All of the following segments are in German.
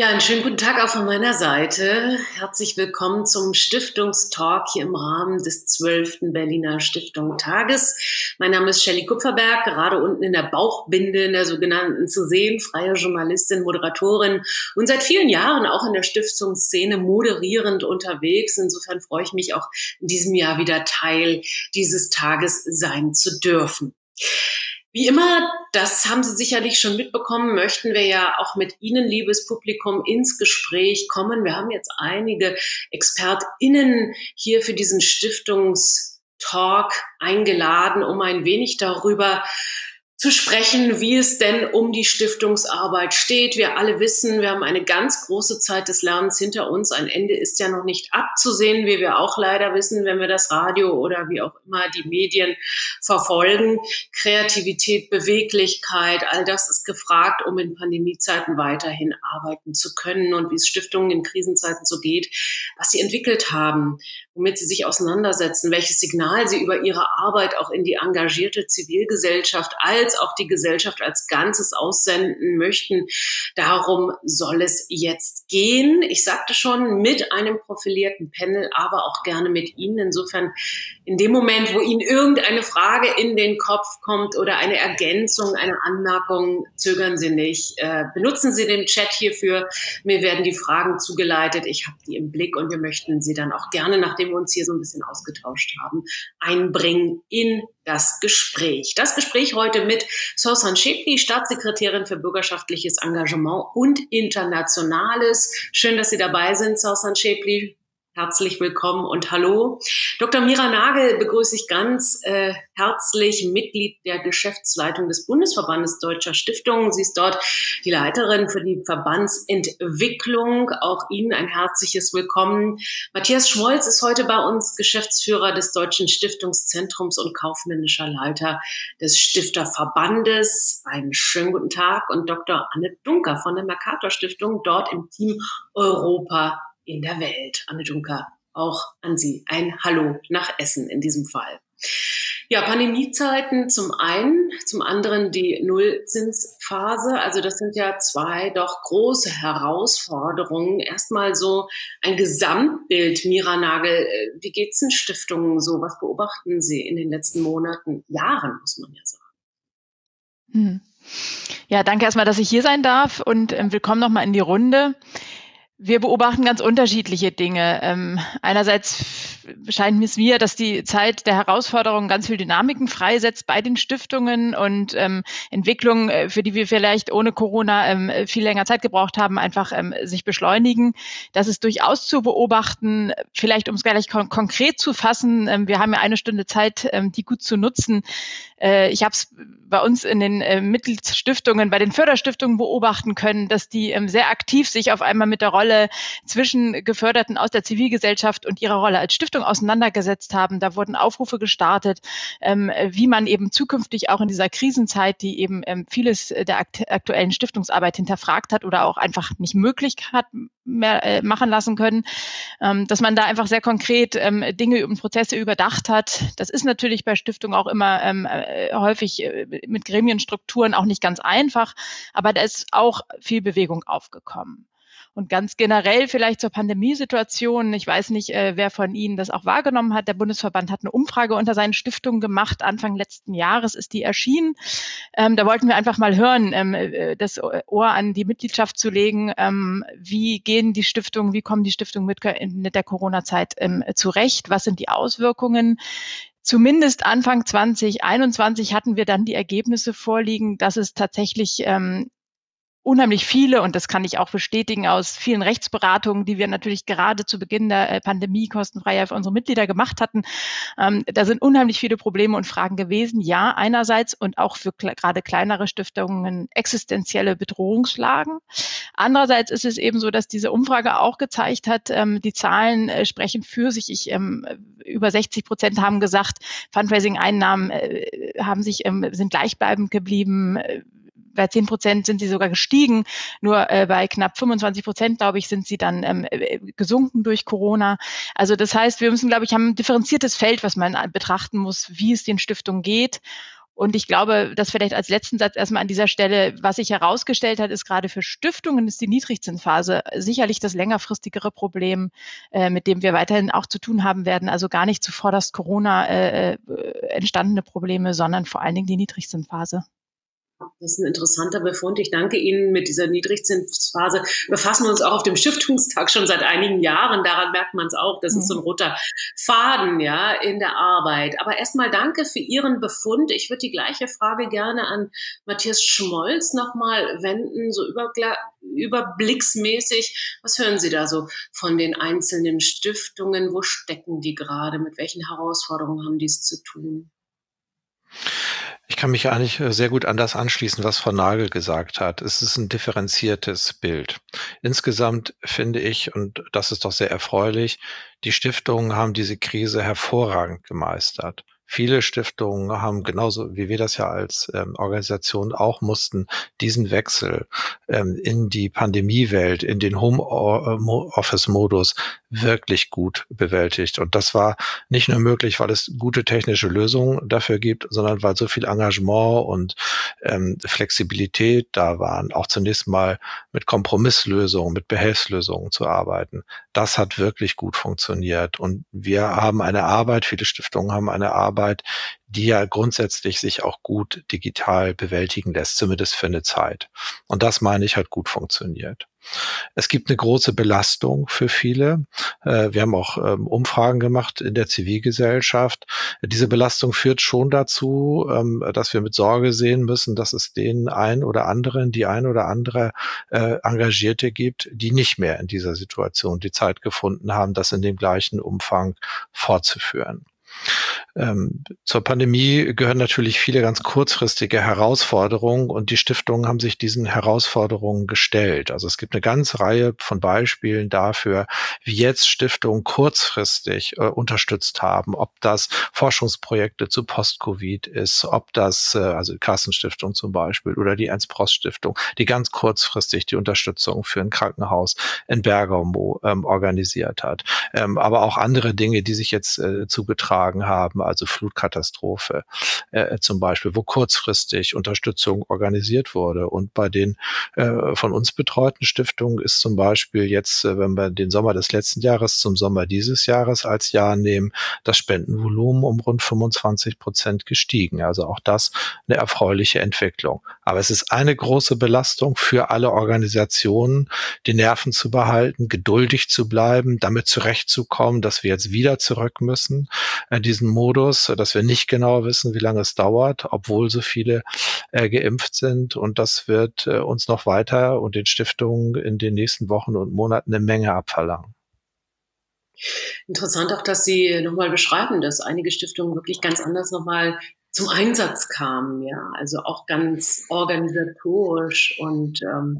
Ja, einen schönen guten Tag auch von meiner Seite. Herzlich willkommen zum Stiftungstalk hier im Rahmen des 12. Berliner Stiftungstages. Mein Name ist Shelley Kupferberg, gerade unten in der Bauchbinde, in der sogenannten zu sehen, freie Journalistin, Moderatorin und seit vielen Jahren auch in der Stiftungsszene moderierend unterwegs. Insofern freue ich mich auch in diesem Jahr wieder Teil dieses Tages sein zu dürfen. Wie immer, das haben Sie sicherlich schon mitbekommen, möchten wir ja auch mit Ihnen, liebes Publikum, ins Gespräch kommen. Wir haben jetzt einige ExpertInnen hier für diesen Stiftungstalk eingeladen, um ein wenig darüber zu sprechen, wie es denn um die Stiftungsarbeit steht. Wir alle wissen, wir haben eine ganz große Zeit des Lernens hinter uns. Ein Ende ist ja noch nicht abzusehen, wie wir auch leider wissen, wenn wir das Radio oder wie auch immer die Medien verfolgen. Kreativität, Beweglichkeit, all das ist gefragt, um in Pandemiezeiten weiterhin arbeiten zu können und wie es Stiftungen in Krisenzeiten so geht, was sie entwickelt haben, womit sie sich auseinandersetzen, welches Signal sie über ihre Arbeit auch in die engagierte Zivilgesellschaft als auch die Gesellschaft als Ganzes aussenden möchten. Darum soll es jetzt gehen. Ich sagte schon, mit einem profilierten Panel, aber auch gerne mit Ihnen. Insofern, in dem Moment, wo Ihnen irgendeine Frage in den Kopf kommt oder eine Ergänzung, eine Anmerkung, zögern Sie nicht. Benutzen Sie den Chat hierfür. Mir werden die Fragen zugeleitet. Ich habe die im Blick und wir möchten sie dann auch gerne, nachdem wir uns hier so ein bisschen ausgetauscht haben, einbringen in das Gespräch. Das Gespräch heute mit Sausan Schäpli, Staatssekretärin für bürgerschaftliches Engagement und Internationales. Schön, dass Sie dabei sind, Sausan Schäpli. Herzlich willkommen und hallo. Dr. Mira Nagel begrüße ich ganz herzlich, Mitglied der Geschäftsleitung des Bundesverbandes Deutscher Stiftungen. Sie ist dort die Leiterin für die Verbandsentwicklung. Auch Ihnen ein herzliches Willkommen. Matthias Schmolz ist heute bei uns Geschäftsführer des Deutschen Stiftungszentrums und kaufmännischer Leiter des Stifterverbandes. Einen schönen guten Tag. Und Dr. Anne Dunker von der Mercator Stiftung, dort im Team Europa in der Welt. Anne Dunker, auch an Sie ein Hallo nach Essen in diesem Fall. Ja, Pandemiezeiten zum einen, zum anderen die Nullzinsphase. Also das sind ja zwei doch große Herausforderungen. Erstmal so ein Gesamtbild, Mira Nagel. Wie geht's den Stiftungen so? Was beobachten Sie in den letzten Monaten, Jahren, muss man ja sagen? Ja, danke erstmal, dass ich hier sein darf und willkommen nochmal in die Runde. Wir beobachten ganz unterschiedliche Dinge. Einerseits scheint es mir, dass die Zeit der Herausforderungen ganz viel Dynamiken freisetzt bei den Stiftungen und Entwicklungen, für die wir vielleicht ohne Corona viel länger Zeit gebraucht haben, einfach sich beschleunigen. Das ist durchaus zu beobachten. Vielleicht, um es gleich konkret zu fassen, wir haben ja eine Stunde Zeit, die gut zu nutzen. Ich habe es bei uns in den Mitgliedsstiftungen, bei den Förderstiftungen beobachten können, dass die sehr aktiv sich auf einmal mit der Rolle zwischen Geförderten aus der Zivilgesellschaft und ihrer Rolle als Stiftung auseinandergesetzt haben. Da wurden Aufrufe gestartet, wie man eben zukünftig auch in dieser Krisenzeit, die eben vieles der aktuellen Stiftungsarbeit hinterfragt hat oder auch einfach nicht möglich hat mehr machen lassen können, dass man da einfach sehr konkret Dinge und Prozesse überdacht hat. Das ist natürlich bei Stiftungen auch immer häufig mit Gremienstrukturen auch nicht ganz einfach, aber da ist auch viel Bewegung aufgekommen. Und ganz generell vielleicht zur Pandemiesituation. Ich weiß nicht, wer von Ihnen das auch wahrgenommen hat. Der Bundesverband hat eine Umfrage unter seinen Stiftungen gemacht. Anfang letzten Jahres ist die erschienen. Da wollten wir einfach mal hören, das Ohr an die Mitgliedschaft zu legen. Wie gehen die Stiftungen, wie kommen die Stiftungen mit der Corona-Zeit zurecht? Was sind die Auswirkungen? Zumindest Anfang 2021 hatten wir dann die Ergebnisse vorliegen, dass es tatsächlich unheimlich viele, und das kann ich auch bestätigen aus vielen Rechtsberatungen, die wir natürlich gerade zu Beginn der Pandemie kostenfrei für unsere Mitglieder gemacht hatten. Da sind unheimlich viele Probleme und Fragen gewesen. Ja, einerseits und auch für gerade kleinere Stiftungen existenzielle Bedrohungslagen. Andererseits ist es eben so, dass diese Umfrage auch gezeigt hat, die Zahlen sprechen für sich. Über 60% haben gesagt, Fundraising-Einnahmen sind gleichbleibend geblieben. Bei 10% sind sie sogar gestiegen, nur bei knapp 25%, glaube ich, sind sie dann gesunken durch Corona. Also das heißt, wir müssen, glaube ich, haben ein differenziertes Feld, was man betrachten muss, wie es den Stiftungen geht. Und ich glaube, dass vielleicht als letzten Satz erstmal an dieser Stelle, was sich herausgestellt hat, ist gerade für Stiftungen ist die Niedrigzinsphase sicherlich das längerfristigere Problem, mit dem wir weiterhin auch zu tun haben werden. Also gar nicht zuvorderst Corona entstandene Probleme, sondern vor allen Dingen die Niedrigzinsphase. Das ist ein interessanter Befund. Ich danke Ihnen. Mit dieser Niedrigzinsphase befassen wir uns auch auf dem Stiftungstag schon seit einigen Jahren. Daran merkt man es auch. Das ist so ein roter Faden, ja, in der Arbeit. Aber erstmal danke für Ihren Befund. Ich würde die gleiche Frage gerne an Matthias Schmolz nochmal wenden, so überblicksmäßig. Was hören Sie da so von den einzelnen Stiftungen? Wo stecken die gerade? Mit welchen Herausforderungen haben die es zu tun? Ich kann mich eigentlich sehr gut an das anschließen, was Frau Nagel gesagt hat. Es ist ein differenziertes Bild. Insgesamt finde ich, und das ist doch sehr erfreulich, die Stiftungen haben diese Krise hervorragend gemeistert. Viele Stiftungen haben genauso wie wir das ja als Organisation auch mussten, diesen Wechsel in die Pandemiewelt, in den Homeoffice-Modus wirklich gut bewältigt. Und das war nicht nur möglich, weil es gute technische Lösungen dafür gibt, sondern weil so viel Engagement und Flexibilität da waren, auch zunächst mal mit Kompromisslösungen, mit Behelfslösungen zu arbeiten. Das hat wirklich gut funktioniert. Und wir haben eine Arbeit, viele Stiftungen haben eine Arbeit, die ja grundsätzlich sich auch gut digital bewältigen lässt, zumindest für eine Zeit. Und das, meine ich, hat gut funktioniert. Es gibt eine große Belastung für viele. Wir haben auch Umfragen gemacht in der Zivilgesellschaft. Diese Belastung führt schon dazu, dass wir mit Sorge sehen müssen, dass es die ein oder andere Engagierte gibt, die nicht mehr in dieser Situation die Zeit gefunden haben, das in dem gleichen Umfang fortzuführen. Zur Pandemie gehören natürlich viele ganz kurzfristige Herausforderungen und die Stiftungen haben sich diesen Herausforderungen gestellt. Also es gibt eine ganze Reihe von Beispielen dafür, wie jetzt Stiftungen kurzfristig unterstützt haben, ob das Forschungsprojekte zu Post-Covid ist, ob das, also die Kassenstiftung zum Beispiel oder die Ernst-Prost-Stiftung, die ganz kurzfristig die Unterstützung für ein Krankenhaus in Bergamo organisiert hat. Aber auch andere Dinge, die sich jetzt zugetragen haben, also Flutkatastrophe zum Beispiel, wo kurzfristig Unterstützung organisiert wurde. Und bei den von uns betreuten Stiftungen ist zum Beispiel jetzt, wenn wir den Sommer des letzten Jahres zum Sommer dieses Jahres als Jahr nehmen, das Spendenvolumen um rund 25% gestiegen. Also auch das eine erfreuliche Entwicklung. Aber es ist eine große Belastung für alle Organisationen, die Nerven zu behalten, geduldig zu bleiben, damit zurechtzukommen, dass wir jetzt wieder zurück müssen, diesen Modus, dass wir nicht genau wissen, wie lange es dauert, obwohl so viele geimpft sind. Und das wird uns noch weiter und den Stiftungen in den nächsten Wochen und Monaten eine Menge abverlangen. Interessant auch, dass Sie nochmal beschreiben, dass einige Stiftungen wirklich ganz anders nochmal zum Einsatz kamen, ja, also auch ganz organisatorisch und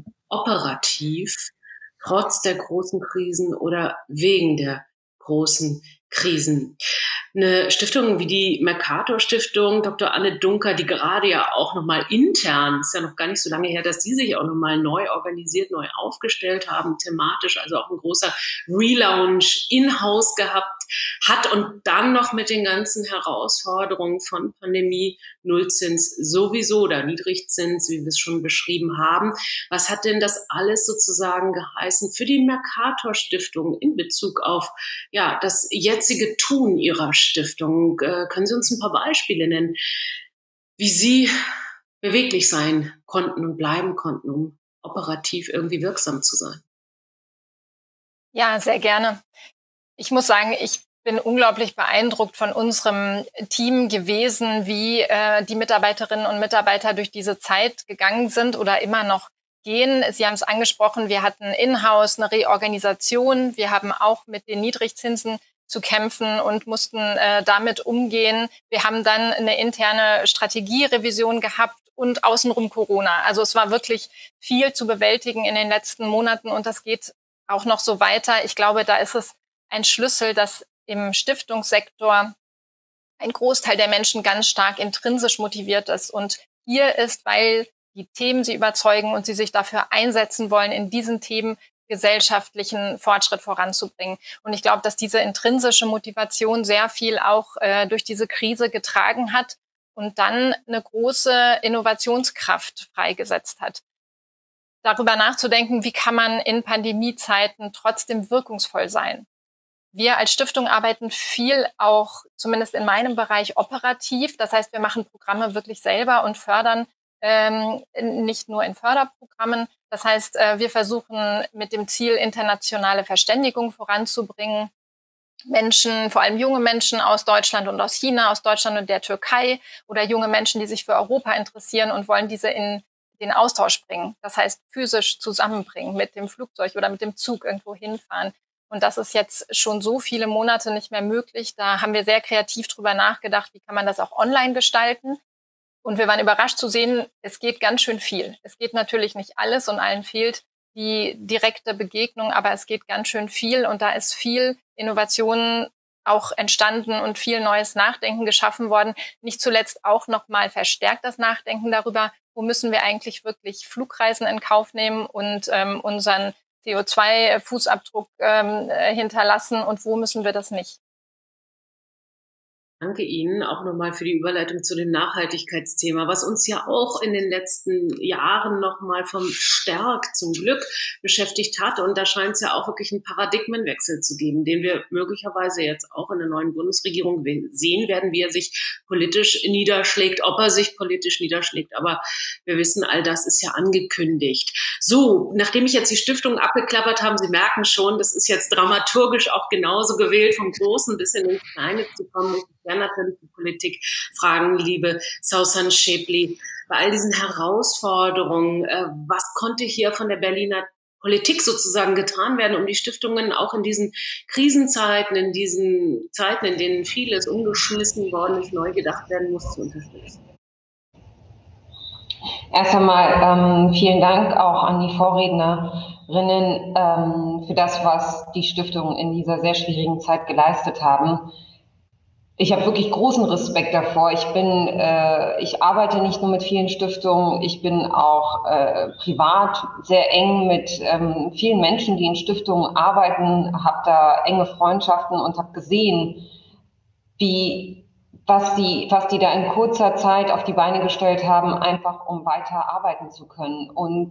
operativ, trotz der großen Krisen oder wegen der großen Krisen. Eine Stiftung wie die Mercator-Stiftung, Dr. Anne Dunker, die gerade ja auch nochmal intern, ist ja noch gar nicht so lange her, dass die sich auch nochmal neu organisiert, neu aufgestellt haben, thematisch, also auch ein großer Relaunch in-house gehabt hat und dann noch mit den ganzen Herausforderungen von Pandemie, Nullzins sowieso oder Niedrigzins, wie wir es schon beschrieben haben. Was hat denn das alles sozusagen geheißen für die Mercator-Stiftung in Bezug auf ja, das jetzige Tun Ihrer Stiftung? Können Sie uns ein paar Beispiele nennen, wie Sie beweglich sein konnten und bleiben konnten, um operativ irgendwie wirksam zu sein? Ja, sehr gerne. Ich muss sagen, ich bin unglaublich beeindruckt von unserem Team gewesen, wie die Mitarbeiterinnen und Mitarbeiter durch diese Zeit gegangen sind oder immer noch gehen. Sie haben es angesprochen, wir hatten in-house eine Reorganisation. Wir haben auch mit den Niedrigzinsen zu kämpfen und mussten damit umgehen. Wir haben dann eine interne Strategierevision gehabt und außenrum Corona. Also es war wirklich viel zu bewältigen in den letzten Monaten und das geht auch noch so weiter. Ich glaube, da ist es ein Schlüssel, dass im Stiftungssektor ein Großteil der Menschen ganz stark intrinsisch motiviert ist und hier ist, weil die Themen sie überzeugen und sie sich dafür einsetzen wollen, in diesen Themen gesellschaftlichen Fortschritt voranzubringen. Und ich glaube, dass diese intrinsische Motivation sehr viel auch durch diese Krise getragen hat und dann eine große Innovationskraft freigesetzt hat. Darüber nachzudenken, wie kann man in Pandemiezeiten trotzdem wirkungsvoll sein. Wir als Stiftung arbeiten viel auch, zumindest in meinem Bereich, operativ. Das heißt, wir machen Programme wirklich selber und fördern nicht nur in Förderprogrammen. Das heißt, wir versuchen mit dem Ziel, internationale Verständigung voranzubringen. Menschen, vor allem junge Menschen aus Deutschland und aus China, aus Deutschland und der Türkei oder junge Menschen, die sich für Europa interessieren und wollen diese in den Austausch bringen. Das heißt, physisch zusammenbringen, mit dem Flugzeug oder mit dem Zug irgendwo hinfahren. Und das ist jetzt schon so viele Monate nicht mehr möglich. Da haben wir sehr kreativ drüber nachgedacht, wie kann man das auch online gestalten. Und wir waren überrascht zu sehen, es geht ganz schön viel. Es geht natürlich nicht alles und allen fehlt die direkte Begegnung, aber es geht ganz schön viel und da ist viel Innovation auch entstanden und viel neues Nachdenken geschaffen worden. Nicht zuletzt auch nochmal verstärkt das Nachdenken darüber, wo müssen wir eigentlich wirklich Flugreisen in Kauf nehmen und unseren CO2-Fußabdruck hinterlassen und wo müssen wir das nicht. Danke Ihnen auch nochmal für die Überleitung zu dem Nachhaltigkeitsthema, was uns ja auch in den letzten Jahren nochmal verstärkt zum Glück beschäftigt hat. Und da scheint es ja auch wirklich einen Paradigmenwechsel zu geben, den wir möglicherweise jetzt auch in der neuen Bundesregierung sehen werden, wie er sich politisch niederschlägt, ob er sich politisch niederschlägt. Aber wir wissen, all das ist ja angekündigt. So, nachdem ich jetzt die Stiftung abgeklappert habe, Sie merken schon, das ist jetzt dramaturgisch auch genauso gewählt, vom Großen bis in ins Kleine zu kommen. Ja, natürlich die Politik fragen, liebe Sausan Schäbli, bei all diesen Herausforderungen, was konnte hier von der Berliner Politik sozusagen getan werden, um die Stiftungen auch in diesen Krisenzeiten, in diesen Zeiten, in denen vieles umgeschmissen worden ist, neu gedacht werden muss, zu unterstützen? Erst einmal vielen Dank auch an die Vorrednerinnen für das, was die Stiftungen in dieser sehr schwierigen Zeit geleistet haben. Ich habe wirklich großen Respekt davor. Ich arbeite nicht nur mit vielen Stiftungen, ich bin auch privat sehr eng mit vielen Menschen, die in Stiftungen arbeiten, habe da enge Freundschaften und habe gesehen, was die da in kurzer Zeit auf die Beine gestellt haben, einfach um weiter arbeiten zu können. Und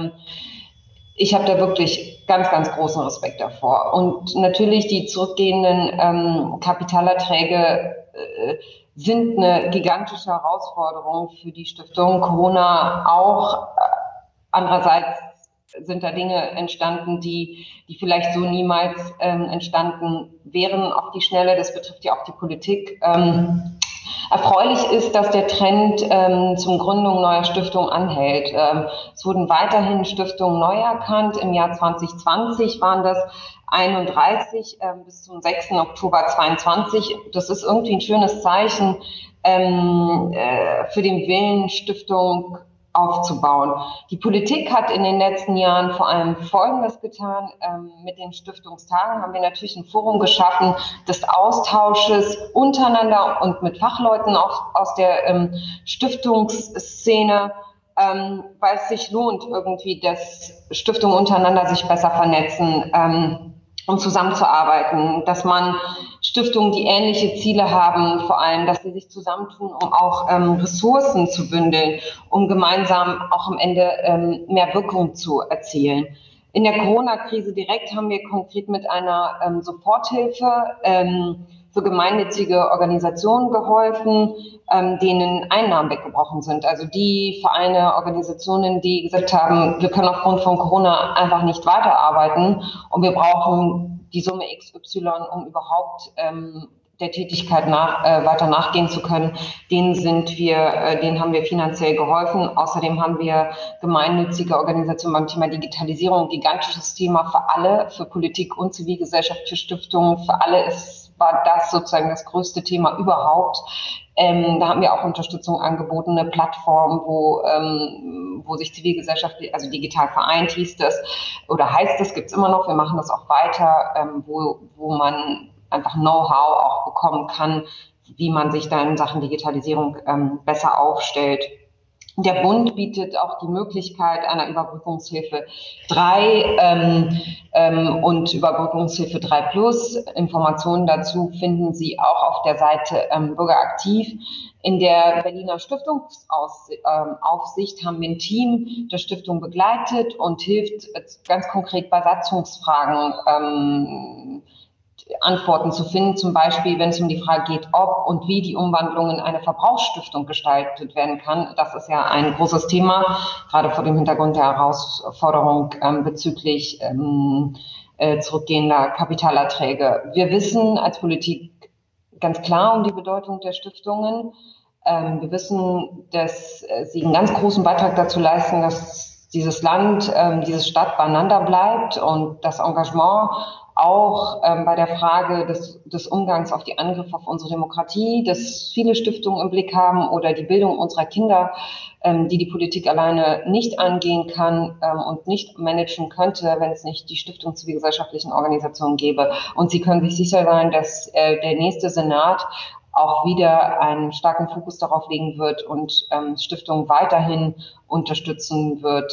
ich habe da wirklich ganz, ganz großen Respekt davor. Und natürlich die zurückgehenden Kapitalerträge sind eine gigantische Herausforderung für die Stiftung. Corona auch. Andererseits sind da Dinge entstanden, die vielleicht so niemals entstanden wären auf die Schnelle. Das betrifft ja auch die Politik. Erfreulich ist, dass der Trend zum Gründung neuer Stiftungen anhält. Es wurden weiterhin Stiftungen neu erkannt. Im Jahr 2020 waren das 31 bis zum 6. Oktober 22. Das ist irgendwie ein schönes Zeichen für den Willen, Stiftung aufzubauen. Die Politik hat in den letzten Jahren vor allem Folgendes getan. Mit den Stiftungstagen haben wir natürlich ein Forum geschaffen des Austausches untereinander und mit Fachleuten auch aus der Stiftungsszene, weil es sich lohnt, irgendwie, dass Stiftungen untereinander sich besser vernetzen, um zusammenzuarbeiten, dass man Stiftungen, die ähnliche Ziele haben, vor allem, dass sie sich zusammentun, um auch Ressourcen zu bündeln, um gemeinsam auch am Ende mehr Wirkung zu erzielen. In der Corona-Krise direkt haben wir konkret mit einer Soforthilfe für gemeinnützige Organisationen geholfen, denen Einnahmen weggebrochen sind. Also die Vereine, Organisationen, die gesagt haben, wir können aufgrund von Corona einfach nicht weiterarbeiten und wir brauchen die Summe XY, um überhaupt der Tätigkeit weiter nachgehen zu können. Denen haben wir finanziell geholfen. Außerdem haben wir gemeinnützige Organisationen beim Thema Digitalisierung, gigantisches Thema für alle, für Politik und Zivilgesellschaft, für Stiftungen, für alle war das sozusagen das größte Thema überhaupt. Da haben wir auch Unterstützung angeboten, eine Plattform, wo sich Zivilgesellschaft, also digital vereint hieß das, oder heißt das, gibt's immer noch, wir machen das auch weiter, wo man einfach Know-how auch bekommen kann, wie man sich da in Sachen Digitalisierung besser aufstellt. Der Bund bietet auch die Möglichkeit einer Überbrückungshilfe 3 und Überbrückungshilfe 3+. Informationen dazu finden Sie auch auf der Seite Bürgeraktiv. In der Berliner Stiftungsaufsicht haben wir ein Team der Stiftung begleitet und hilft ganz konkret bei Satzungsfragen Antworten zu finden, zum Beispiel, wenn es um die Frage geht, ob und wie die Umwandlung in eine Verbrauchsstiftung gestaltet werden kann. Das ist ja ein großes Thema, gerade vor dem Hintergrund der Herausforderung bezüglich zurückgehender Kapitalerträge. Wir wissen als Politik ganz klar um die Bedeutung der Stiftungen. Wir wissen, dass sie einen ganz großen Beitrag dazu leisten, dass dieses Land, diese Stadt beieinander bleibt und das Engagement auch bei der Frage des Umgangs auf die Angriffe auf unsere Demokratie, dass viele Stiftungen im Blick haben oder die Bildung unserer Kinder, die Politik alleine nicht angehen kann und nicht managen könnte, wenn es nicht die Stiftung zivilgesellschaftlichen Organisationen gäbe. Und Sie können sich sicher sein, dass der nächste Senat auch wieder einen starken Fokus darauf legen wird und Stiftungen weiterhin unterstützen wird.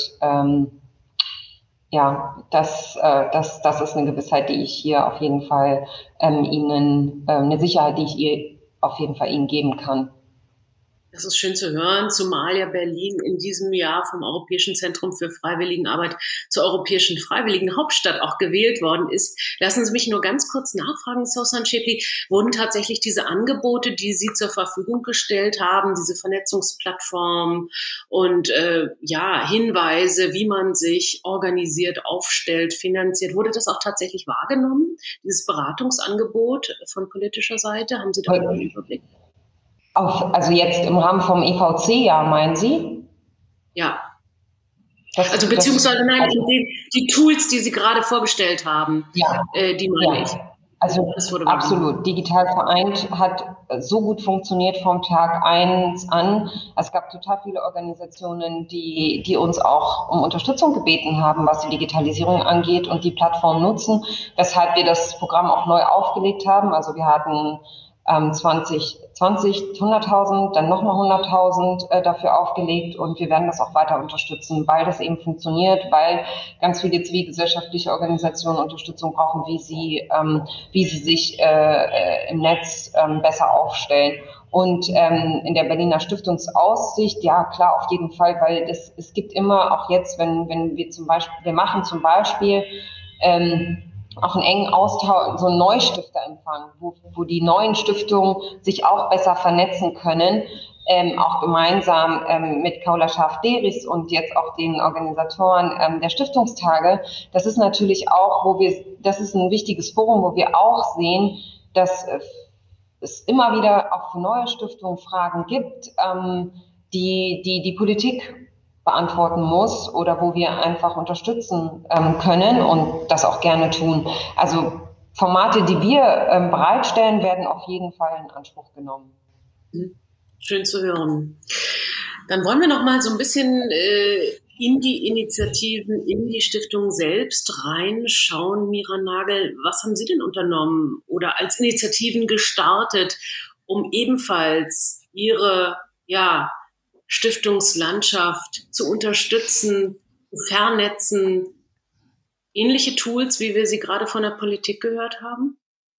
Das ist eine Gewissheit, die ich hier auf jeden Fall Ihnen, eine Sicherheit, die ich ihr auf jeden Fall Ihnen geben kann. Das ist schön zu hören, zumal ja Berlin in diesem Jahr vom Europäischen Zentrum für Freiwilligenarbeit zur Europäischen Freiwilligenhauptstadt auch gewählt worden ist. Lassen Sie mich nur ganz kurz nachfragen, Sosan Schäpli, wurden tatsächlich diese Angebote, die Sie zur Verfügung gestellt haben, diese Vernetzungsplattform und Hinweise, wie man sich organisiert, aufstellt, finanziert, wurde das auch tatsächlich wahrgenommen, dieses Beratungsangebot von politischer Seite? Haben Sie da einen Überblick? Also jetzt im Rahmen vom EVC-Jahr, meinen Sie? Ja. Beziehungsweise die Tools, die Sie gerade vorgestellt haben, die meine ich. Also absolut. Digital vereint hat so gut funktioniert vom Tag 1 an. Es gab total viele Organisationen, die uns auch um Unterstützung gebeten haben, was die Digitalisierung angeht und die Plattform nutzen, weshalb wir das Programm auch neu aufgelegt haben. Also wir hatten 2020 100.000, dann nochmal 100.000 dafür aufgelegt und wir werden das auch weiter unterstützen, weil das eben funktioniert, weil ganz viele zivilgesellschaftliche Organisationen Unterstützung brauchen, wie sie sich im Netz besser aufstellen. Und in der Berliner Stiftungsaussicht, ja klar, auf jeden Fall, weil es gibt immer, auch jetzt, wenn wir machen zum Beispiel auch einen engen Austausch, so einen Neustifterempfang, wo die neuen Stiftungen sich auch besser vernetzen können, auch gemeinsam mit Kaula Scharf-Derichs und jetzt auch den Organisatoren der Stiftungstage. Das ist natürlich auch, das ist ein wichtiges Forum, wo wir auch sehen, dass es immer wieder auch für neue Stiftungen Fragen gibt, die Politik beantworten muss oder wo wir einfach unterstützen können und das auch gerne tun. Also Formate, die wir bereitstellen, werden auf jeden Fall in Anspruch genommen. Schön zu hören. Dann wollen wir noch mal so ein bisschen in die Initiativen, in die Stiftung selbst reinschauen. Mira Nagel, was haben Sie denn unternommen oder als Initiativen gestartet, um ebenfalls Ihre Stiftungslandschaft zu unterstützen, zu vernetzen? Ähnliche Tools, wie wir sie gerade von der Politik gehört haben?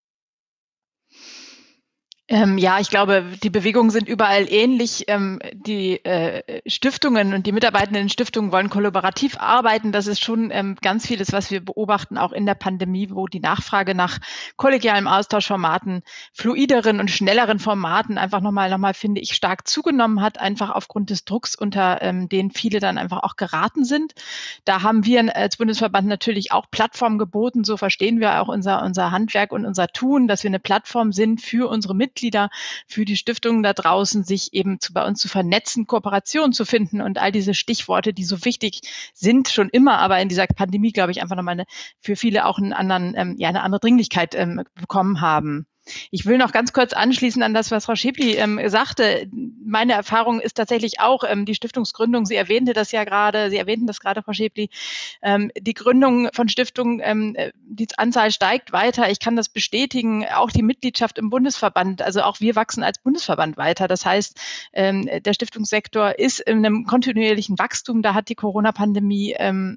Ich glaube, die Bewegungen sind überall ähnlich. Die Stiftungen und die Mitarbeitenden in Stiftungen wollen kollaborativ arbeiten. Das ist schon ganz vieles, was wir beobachten, auch in der Pandemie, wo die Nachfrage nach kollegialen Austauschformaten, fluideren und schnelleren Formaten einfach nochmal, finde ich, stark zugenommen hat, einfach aufgrund des Drucks, unter den viele dann einfach auch geraten sind. Da haben wir als Bundesverband natürlich auch Plattformen geboten. So verstehen wir auch unser Handwerk und unser Tun, dass wir eine Plattform sind für unsere Mitglieder, für die Stiftungen da draußen, sich eben bei uns zu vernetzen, Kooperationen zu finden und all diese Stichworte, die so wichtig sind, schon immer, aber in dieser Pandemie, glaube ich, einfach nochmal für viele auch eine andere Dringlichkeit bekommen haben. Ich will noch ganz kurz anschließen an das, was Frau Schäpli sagte. Meine Erfahrung ist tatsächlich auch die Stiftungsgründung. Sie erwähnten das gerade, Frau Schäpli. Die Gründung von Stiftungen, die Anzahl steigt weiter. Ich kann das bestätigen. Auch die Mitgliedschaft im Bundesverband, also auch wir wachsen als Bundesverband weiter. Das heißt, der Stiftungssektor ist in einem kontinuierlichen Wachstum. Da hat die Corona-Pandemie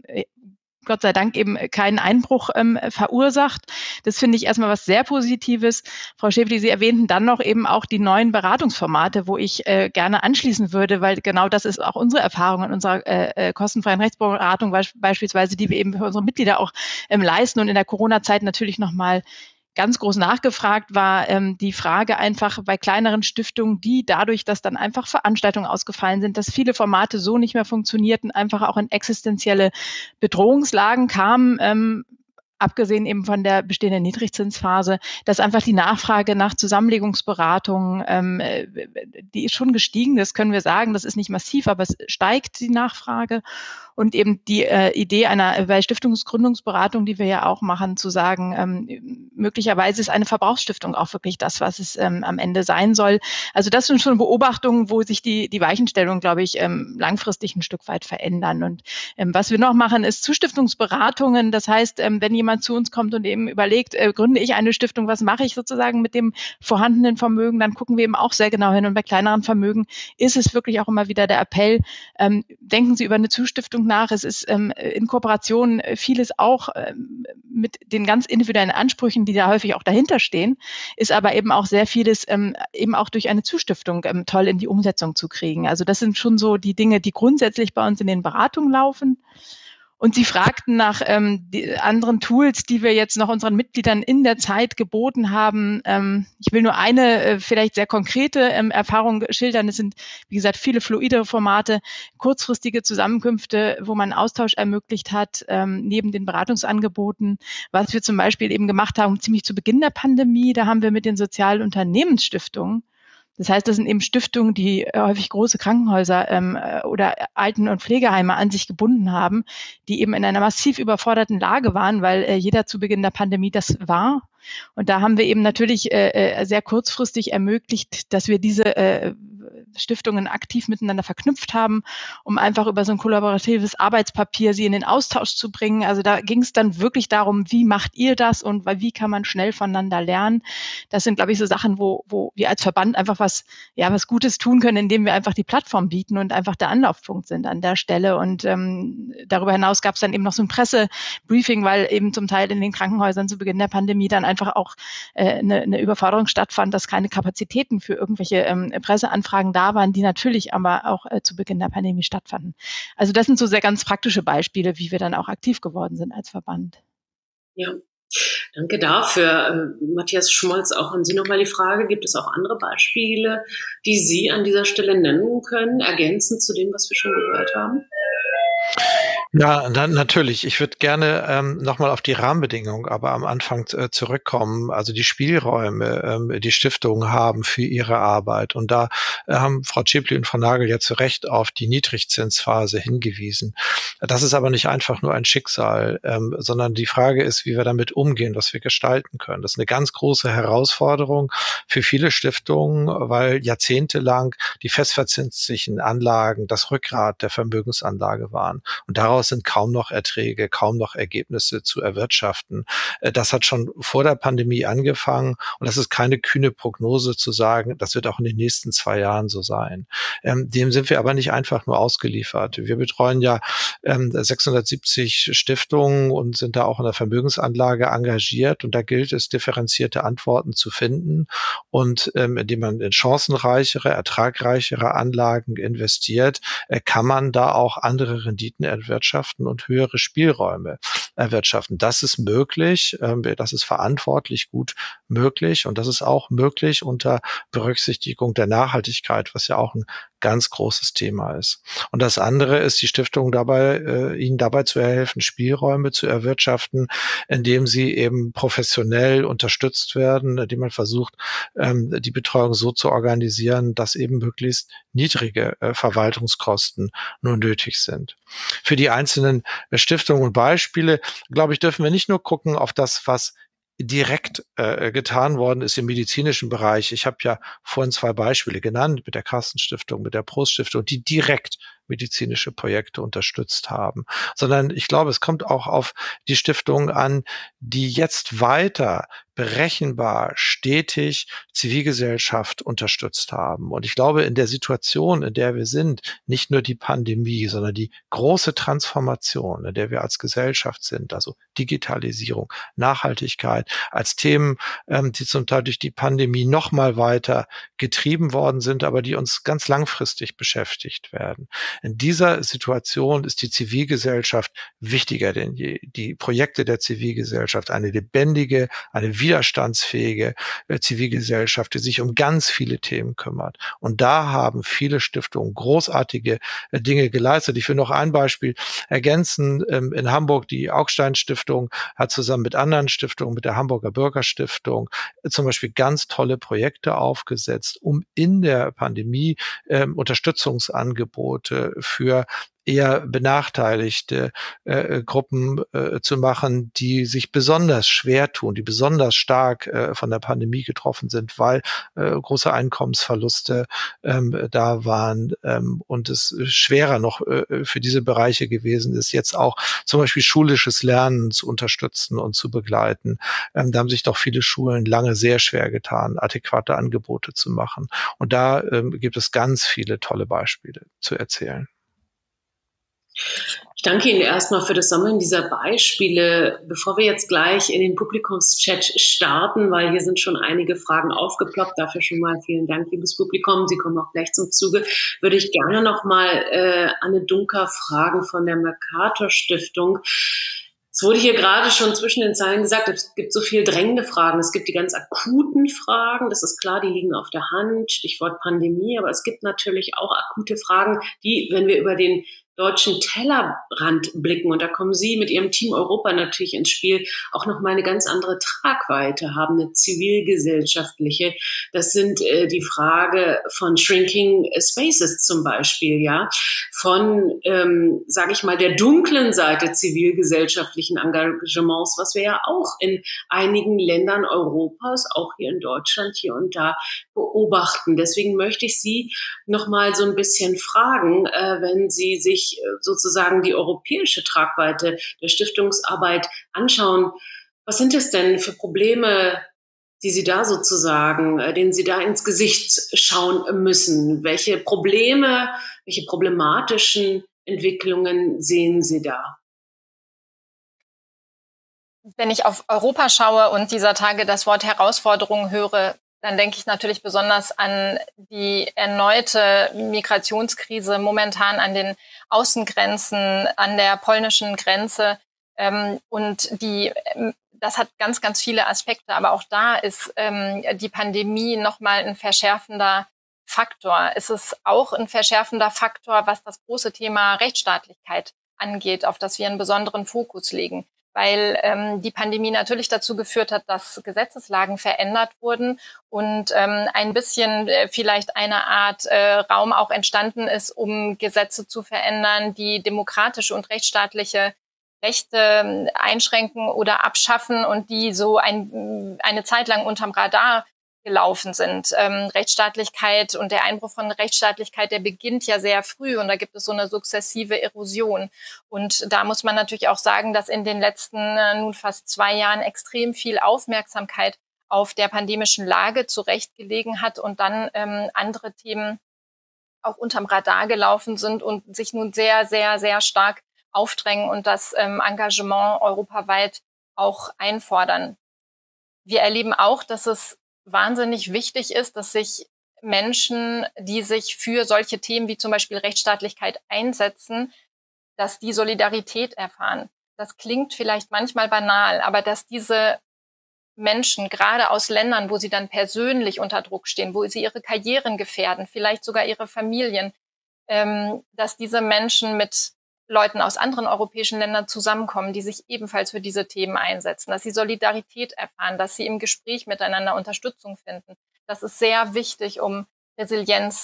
Gott sei Dank eben keinen Einbruch verursacht. Das finde ich erstmal was sehr Positives. Frau Schäfli, Sie erwähnten dann noch eben auch die neuen Beratungsformate, wo ich gerne anschließen würde, weil genau das ist auch unsere Erfahrung in unserer kostenfreien Rechtsberatung beispielsweise, die wir eben für unsere Mitglieder auch leisten und in der Corona-Zeit natürlich nochmal ganz groß nachgefragt war die Frage einfach bei kleineren Stiftungen, die dadurch, dass dann einfach Veranstaltungen ausgefallen sind, dass viele Formate so nicht mehr funktionierten, einfach auch in existenzielle Bedrohungslagen kamen, abgesehen eben von der bestehenden Niedrigzinsphase, dass einfach die Nachfrage nach Zusammenlegungsberatungen, die ist schon gestiegen, das können wir sagen, das ist nicht massiv, aber es steigt die Nachfrage. Und eben die Idee einer bei Stiftungsgründungsberatung, die wir ja auch machen, zu sagen, möglicherweise ist eine Verbrauchsstiftung auch wirklich das, was es am Ende sein soll. Also das sind schon Beobachtungen, wo sich die Weichenstellung, glaube ich, langfristig ein Stück weit verändern. Und was wir noch machen, ist Zustiftungsberatungen. Das heißt, wenn jemand zu uns kommt und eben überlegt, gründe ich eine Stiftung, was mache ich sozusagen mit dem vorhandenen Vermögen, dann gucken wir eben auch sehr genau hin. Und bei kleineren Vermögen ist es wirklich auch immer wieder der Appell, denken Sie über eine Zustiftung nach. Es ist in Kooperation vieles auch mit den ganz individuellen Ansprüchen, die da häufig auch dahinter stehen, ist aber eben auch sehr vieles eben auch durch eine Zustiftung toll in die Umsetzung zu kriegen. Also das sind schon so die Dinge, die grundsätzlich bei uns in den Beratungen laufen. Und Sie fragten nach die anderen Tools, die wir jetzt noch unseren Mitgliedern in der Zeit geboten haben. Ich will nur eine vielleicht sehr konkrete Erfahrung schildern. Es sind, wie gesagt, viele fluide Formate, kurzfristige Zusammenkünfte, wo man Austausch ermöglicht hat, neben den Beratungsangeboten. Was wir zum Beispiel eben gemacht haben, ziemlich zu Beginn der Pandemie, da haben wir mit den Sozialunternehmensstiftungen, das heißt, das sind eben Stiftungen, die häufig große Krankenhäuser oder Alten- und Pflegeheime an sich gebunden haben, die eben in einer massiv überforderten Lage waren, weil jeder zu Beginn der Pandemie das war. Und da haben wir eben natürlich sehr kurzfristig ermöglicht, dass wir diese Stiftungen aktiv miteinander verknüpft haben, um einfach über so ein kollaboratives Arbeitspapier sie in den Austausch zu bringen. Also da ging es dann wirklich darum, wie macht ihr das und wie kann man schnell voneinander lernen. Das sind, glaube ich, so Sachen, wo wir als Verband einfach was Gutes tun können, indem wir einfach die Plattform bieten und einfach der Anlaufpunkt sind an der Stelle. Und darüber hinaus gab es dann eben noch so ein Pressebriefing, weil eben zum Teil in den Krankenhäusern zu Beginn der Pandemie dann einfach auch eine Überforderung stattfand, dass keine Kapazitäten für irgendwelche Presseanfragen da waren, die natürlich aber auch zu Beginn der Pandemie stattfanden. Also das sind so sehr ganz praktische Beispiele, wie wir dann auch aktiv geworden sind als Verband. Ja, danke dafür. Matthias Schmolz, auch an Sie nochmal die Frage, gibt es auch andere Beispiele, die Sie an dieser Stelle nennen können, ergänzend zu dem, was wir schon gehört haben? Ja, natürlich. Ich würde gerne nochmal auf die Rahmenbedingungen aber am Anfang zurückkommen, also die Spielräume, die Stiftungen haben für ihre Arbeit. Und da haben Frau Schäpli und Frau Nagel ja zu Recht auf die Niedrigzinsphase hingewiesen. Das ist aber nicht einfach nur ein Schicksal, sondern die Frage ist, wie wir damit umgehen, was wir gestalten können. Das ist eine ganz große Herausforderung für viele Stiftungen, weil jahrzehntelang die festverzinslichen Anlagen das Rückgrat der Vermögensanlage waren. Und daraus sind kaum noch Erträge, kaum noch Ergebnisse zu erwirtschaften. Das hat schon vor der Pandemie angefangen und das ist keine kühne Prognose zu sagen, das wird auch in den nächsten 2 Jahren so sein. Dem sind wir aber nicht einfach nur ausgeliefert. Wir betreuen ja 670 Stiftungen und sind da auch in der Vermögensanlage engagiert und da gilt es, differenzierte Antworten zu finden und indem man in chancenreichere, ertragreichere Anlagen investiert, kann man da auch andere Renditen erwirtschaften und höhere Spielräume erwirtschaften. Das ist möglich, das ist verantwortlich gut möglich und das ist auch möglich unter Berücksichtigung der Nachhaltigkeit, was ja auch ein ganz großes Thema ist. Und das andere ist, die Stiftung ihnen dabei zu helfen, Spielräume zu erwirtschaften, indem sie eben professionell unterstützt werden, indem man versucht, die Betreuung so zu organisieren, dass eben möglichst niedrige Verwaltungskosten nur nötig sind. Für die einzelnen Stiftungen und Beispiele, glaube ich, dürfen wir nicht nur gucken auf das, was direkt getan worden ist im medizinischen Bereich. Ich habe ja vorhin 2 Beispiele genannt mit der Carsten-Stiftung, mit der Prost-Stiftung, die direkt medizinische Projekte unterstützt haben, sondern ich glaube, es kommt auch auf die Stiftungen an, die jetzt weiter berechenbar, stetig Zivilgesellschaft unterstützt haben. Und ich glaube, in der Situation, in der wir sind, nicht nur die Pandemie, sondern die große Transformation, in der wir als Gesellschaft sind, also Digitalisierung, Nachhaltigkeit, als Themen, die zum Teil durch die Pandemie noch mal weiter getrieben worden sind, aber die uns ganz langfristig beschäftigt werden. In dieser Situation ist die Zivilgesellschaft wichtiger denn je. Die Projekte der Zivilgesellschaft, eine lebendige, eine widerstandsfähige Zivilgesellschaft, die sich um ganz viele Themen kümmert. Und da haben viele Stiftungen großartige Dinge geleistet. Ich will noch ein Beispiel ergänzen. In Hamburg, die Augstein-Stiftung hat zusammen mit anderen Stiftungen, mit der Hamburger Bürgerstiftung, zum Beispiel ganz tolle Projekte aufgesetzt, um in der Pandemie Unterstützungsangebote für eher benachteiligte Gruppen zu machen, die sich besonders schwer tun, die besonders stark von der Pandemie getroffen sind, weil große Einkommensverluste da waren und es schwerer noch für diese Bereiche gewesen ist, jetzt auch zum Beispiel schulisches Lernen zu unterstützen und zu begleiten. Da haben sich doch viele Schulen lange sehr schwer getan, adäquate Angebote zu machen. Und da gibt es ganz viele tolle Beispiele zu erzählen. Ich danke Ihnen erstmal für das Sammeln dieser Beispiele. Bevor wir jetzt gleich in den Publikumschat starten, weil hier sind schon einige Fragen aufgeploppt, dafür schon mal vielen Dank, liebes Publikum. Sie kommen auch gleich zum Zuge. Würde ich gerne noch mal Anne Dunker fragen von der Mercator Stiftung. Es wurde hier gerade schon zwischen den Zeilen gesagt, es gibt so viel drängende Fragen. Es gibt die ganz akuten Fragen, das ist klar, die liegen auf der Hand, Stichwort Pandemie. Aber es gibt natürlich auch akute Fragen, die, wenn wir über den deutschen Tellerrand blicken, und da kommen Sie mit Ihrem Team Europa natürlich ins Spiel, auch noch mal eine ganz andere Tragweite haben, eine zivilgesellschaftliche. Das sind die Frage von Shrinking Spaces zum Beispiel, ja, von, sage ich mal, der dunklen Seite zivilgesellschaftlichen Engagements, was wir ja auch in einigen Ländern Europas, auch hier in Deutschland, hier und da beobachten. Deswegen möchte ich Sie noch mal so ein bisschen fragen, wenn Sie sich sozusagen die europäische Tragweite der Stiftungsarbeit anschauen. Was sind es denn für Probleme, die Sie da sozusagen, denen Sie da ins Gesicht schauen müssen? Welche Probleme, welche problematischen Entwicklungen sehen Sie da? Wenn ich auf Europa schaue und dieser Tage das Wort Herausforderung höre, dann denke ich natürlich besonders an die erneute Migrationskrise, momentan an den Außengrenzen, an der polnischen Grenze. Das hat ganz, ganz viele Aspekte. Aber auch da ist die Pandemie nochmal ein verschärfender Faktor. Es ist auch ein verschärfender Faktor, was das große Thema Rechtsstaatlichkeit angeht, auf das wir einen besonderen Fokus legen. Weil die Pandemie natürlich dazu geführt hat, dass Gesetzeslagen verändert wurden und ein bisschen vielleicht eine Art Raum auch entstanden ist, um Gesetze zu verändern, die demokratische und rechtsstaatliche Rechte einschränken oder abschaffen und die so eine Zeit lang unterm Radar gelaufen sind. Rechtsstaatlichkeit und der Einbruch von Rechtsstaatlichkeit, der beginnt ja sehr früh und da gibt es so eine sukzessive Erosion. Und da muss man natürlich auch sagen, dass in den letzten nun fast 2 Jahren extrem viel Aufmerksamkeit auf der pandemischen Lage zurechtgelegen hat und dann andere Themen auch unterm Radar gelaufen sind und sich nun sehr, sehr, sehr stark aufdrängen und das Engagement europaweit auch einfordern. Wir erleben auch, dass es wahnsinnig wichtig ist, dass sich Menschen, die sich für solche Themen wie zum Beispiel Rechtsstaatlichkeit einsetzen, dass die Solidarität erfahren. Das klingt vielleicht manchmal banal, aber dass diese Menschen, gerade aus Ländern, wo sie dann persönlich unter Druck stehen, wo sie ihre Karrieren gefährden, vielleicht sogar ihre Familien, dass diese Menschen mit Leuten aus anderen europäischen Ländern zusammenkommen, die sich ebenfalls für diese Themen einsetzen, dass sie Solidarität erfahren, dass sie im Gespräch miteinander Unterstützung finden. Das ist sehr wichtig, um Resilienz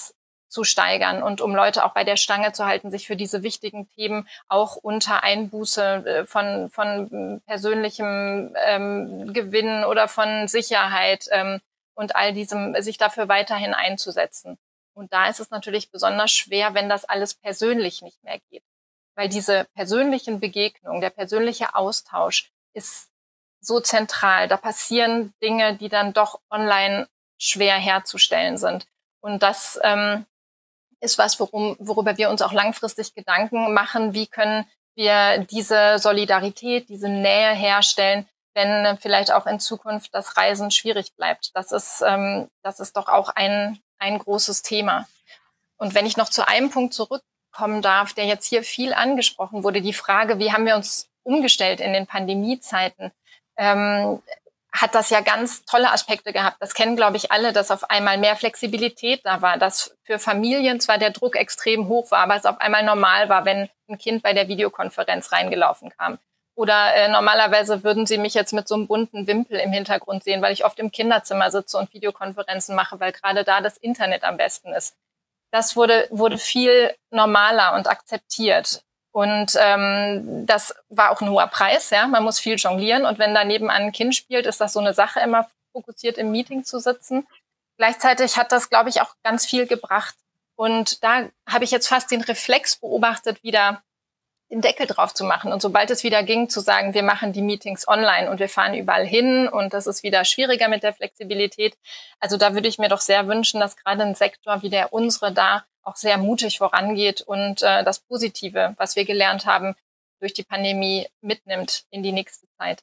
zu steigern und um Leute auch bei der Stange zu halten, sich für diese wichtigen Themen auch unter Einbuße von persönlichem Gewinn oder von Sicherheit und all diesem, sich dafür weiterhin einzusetzen. Und da ist es natürlich besonders schwer, wenn das alles persönlich nicht mehr geht. Weil diese persönlichen Begegnungen, der persönliche Austausch ist so zentral. Da passieren Dinge, die dann doch online schwer herzustellen sind. Und das ist was, worüber wir uns auch langfristig Gedanken machen. Wie können wir diese Solidarität, diese Nähe herstellen, wenn vielleicht auch in Zukunft das Reisen schwierig bleibt? Das ist doch auch ein großes Thema. Und wenn ich noch zu einem Punkt zurückkommen darf, der jetzt hier viel angesprochen wurde, die Frage, wie haben wir uns umgestellt in den Pandemiezeiten, hat das ja ganz tolle Aspekte gehabt. Das kennen, glaube ich, alle, dass auf einmal mehr Flexibilität da war, dass für Familien zwar der Druck extrem hoch war, aber es auf einmal normal war, wenn ein Kind bei der Videokonferenz reingelaufen kam. Oder normalerweise würden Sie mich jetzt mit so einem bunten Wimpel im Hintergrund sehen, weil ich oft im Kinderzimmer sitze und Videokonferenzen mache, weil gerade da das Internet am besten ist. Das wurde viel normaler und akzeptiert. Und das war auch ein hoher Preis, ja. Man muss viel jonglieren und wenn da nebenan ein Kind spielt, ist das so eine Sache, immer fokussiert im Meeting zu sitzen. Gleichzeitig hat das, glaube ich, auch ganz viel gebracht. Und da habe ich jetzt fast den Reflex beobachtet, wieder den Deckel drauf zu machen. Und sobald es wieder ging, zu sagen, wir machen die Meetings online und wir fahren überall hin und das ist wieder schwieriger mit der Flexibilität. Also da würde ich mir doch sehr wünschen, dass gerade ein Sektor wie der unsere da auch sehr mutig vorangeht und das Positive, was wir gelernt haben, durch die Pandemie mitnimmt in die nächste Zeit.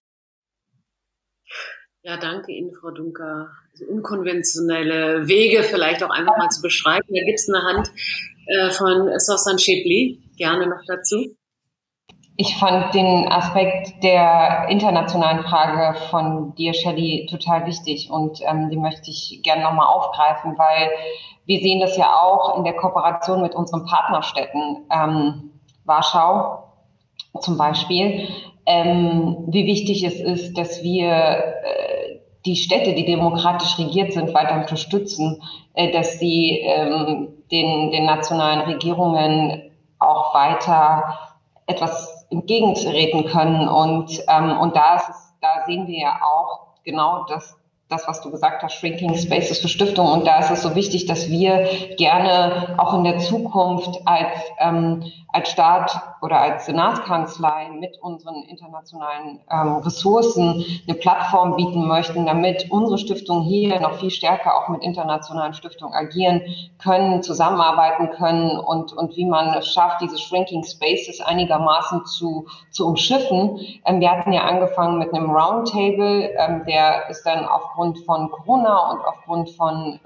Ja, danke Ihnen, Frau Dunker. Also unkonventionelle Wege vielleicht auch einfach mal zu beschreiben. Da gibt es eine Hand von Sossan Schäbli. Gerne noch dazu. Ich fand den Aspekt der internationalen Frage von dir, Shelley, total wichtig und die möchte ich gerne nochmal aufgreifen, weil wir sehen das ja auch in der Kooperation mit unseren Partnerstädten, Warschau zum Beispiel, wie wichtig es ist, dass wir die Städte, die demokratisch regiert sind, weiter unterstützen, dass sie den nationalen Regierungen auch weiter etwas entgegentreten können. Und da sehen wir ja auch genau das, was du gesagt hast, Shrinking Spaces für Stiftungen. Und da ist es so wichtig, dass wir gerne auch in der Zukunft als Staat oder als Senatskanzlei mit unseren internationalen Ressourcen eine Plattform bieten möchten, damit unsere Stiftungen hier noch viel stärker auch mit internationalen Stiftungen agieren können, zusammenarbeiten können und wie man es schafft, diese Shrinking Spaces einigermaßen zu umschiffen. Wir hatten ja angefangen mit einem Roundtable, der ist dann aufgrund von Corona und aufgrund von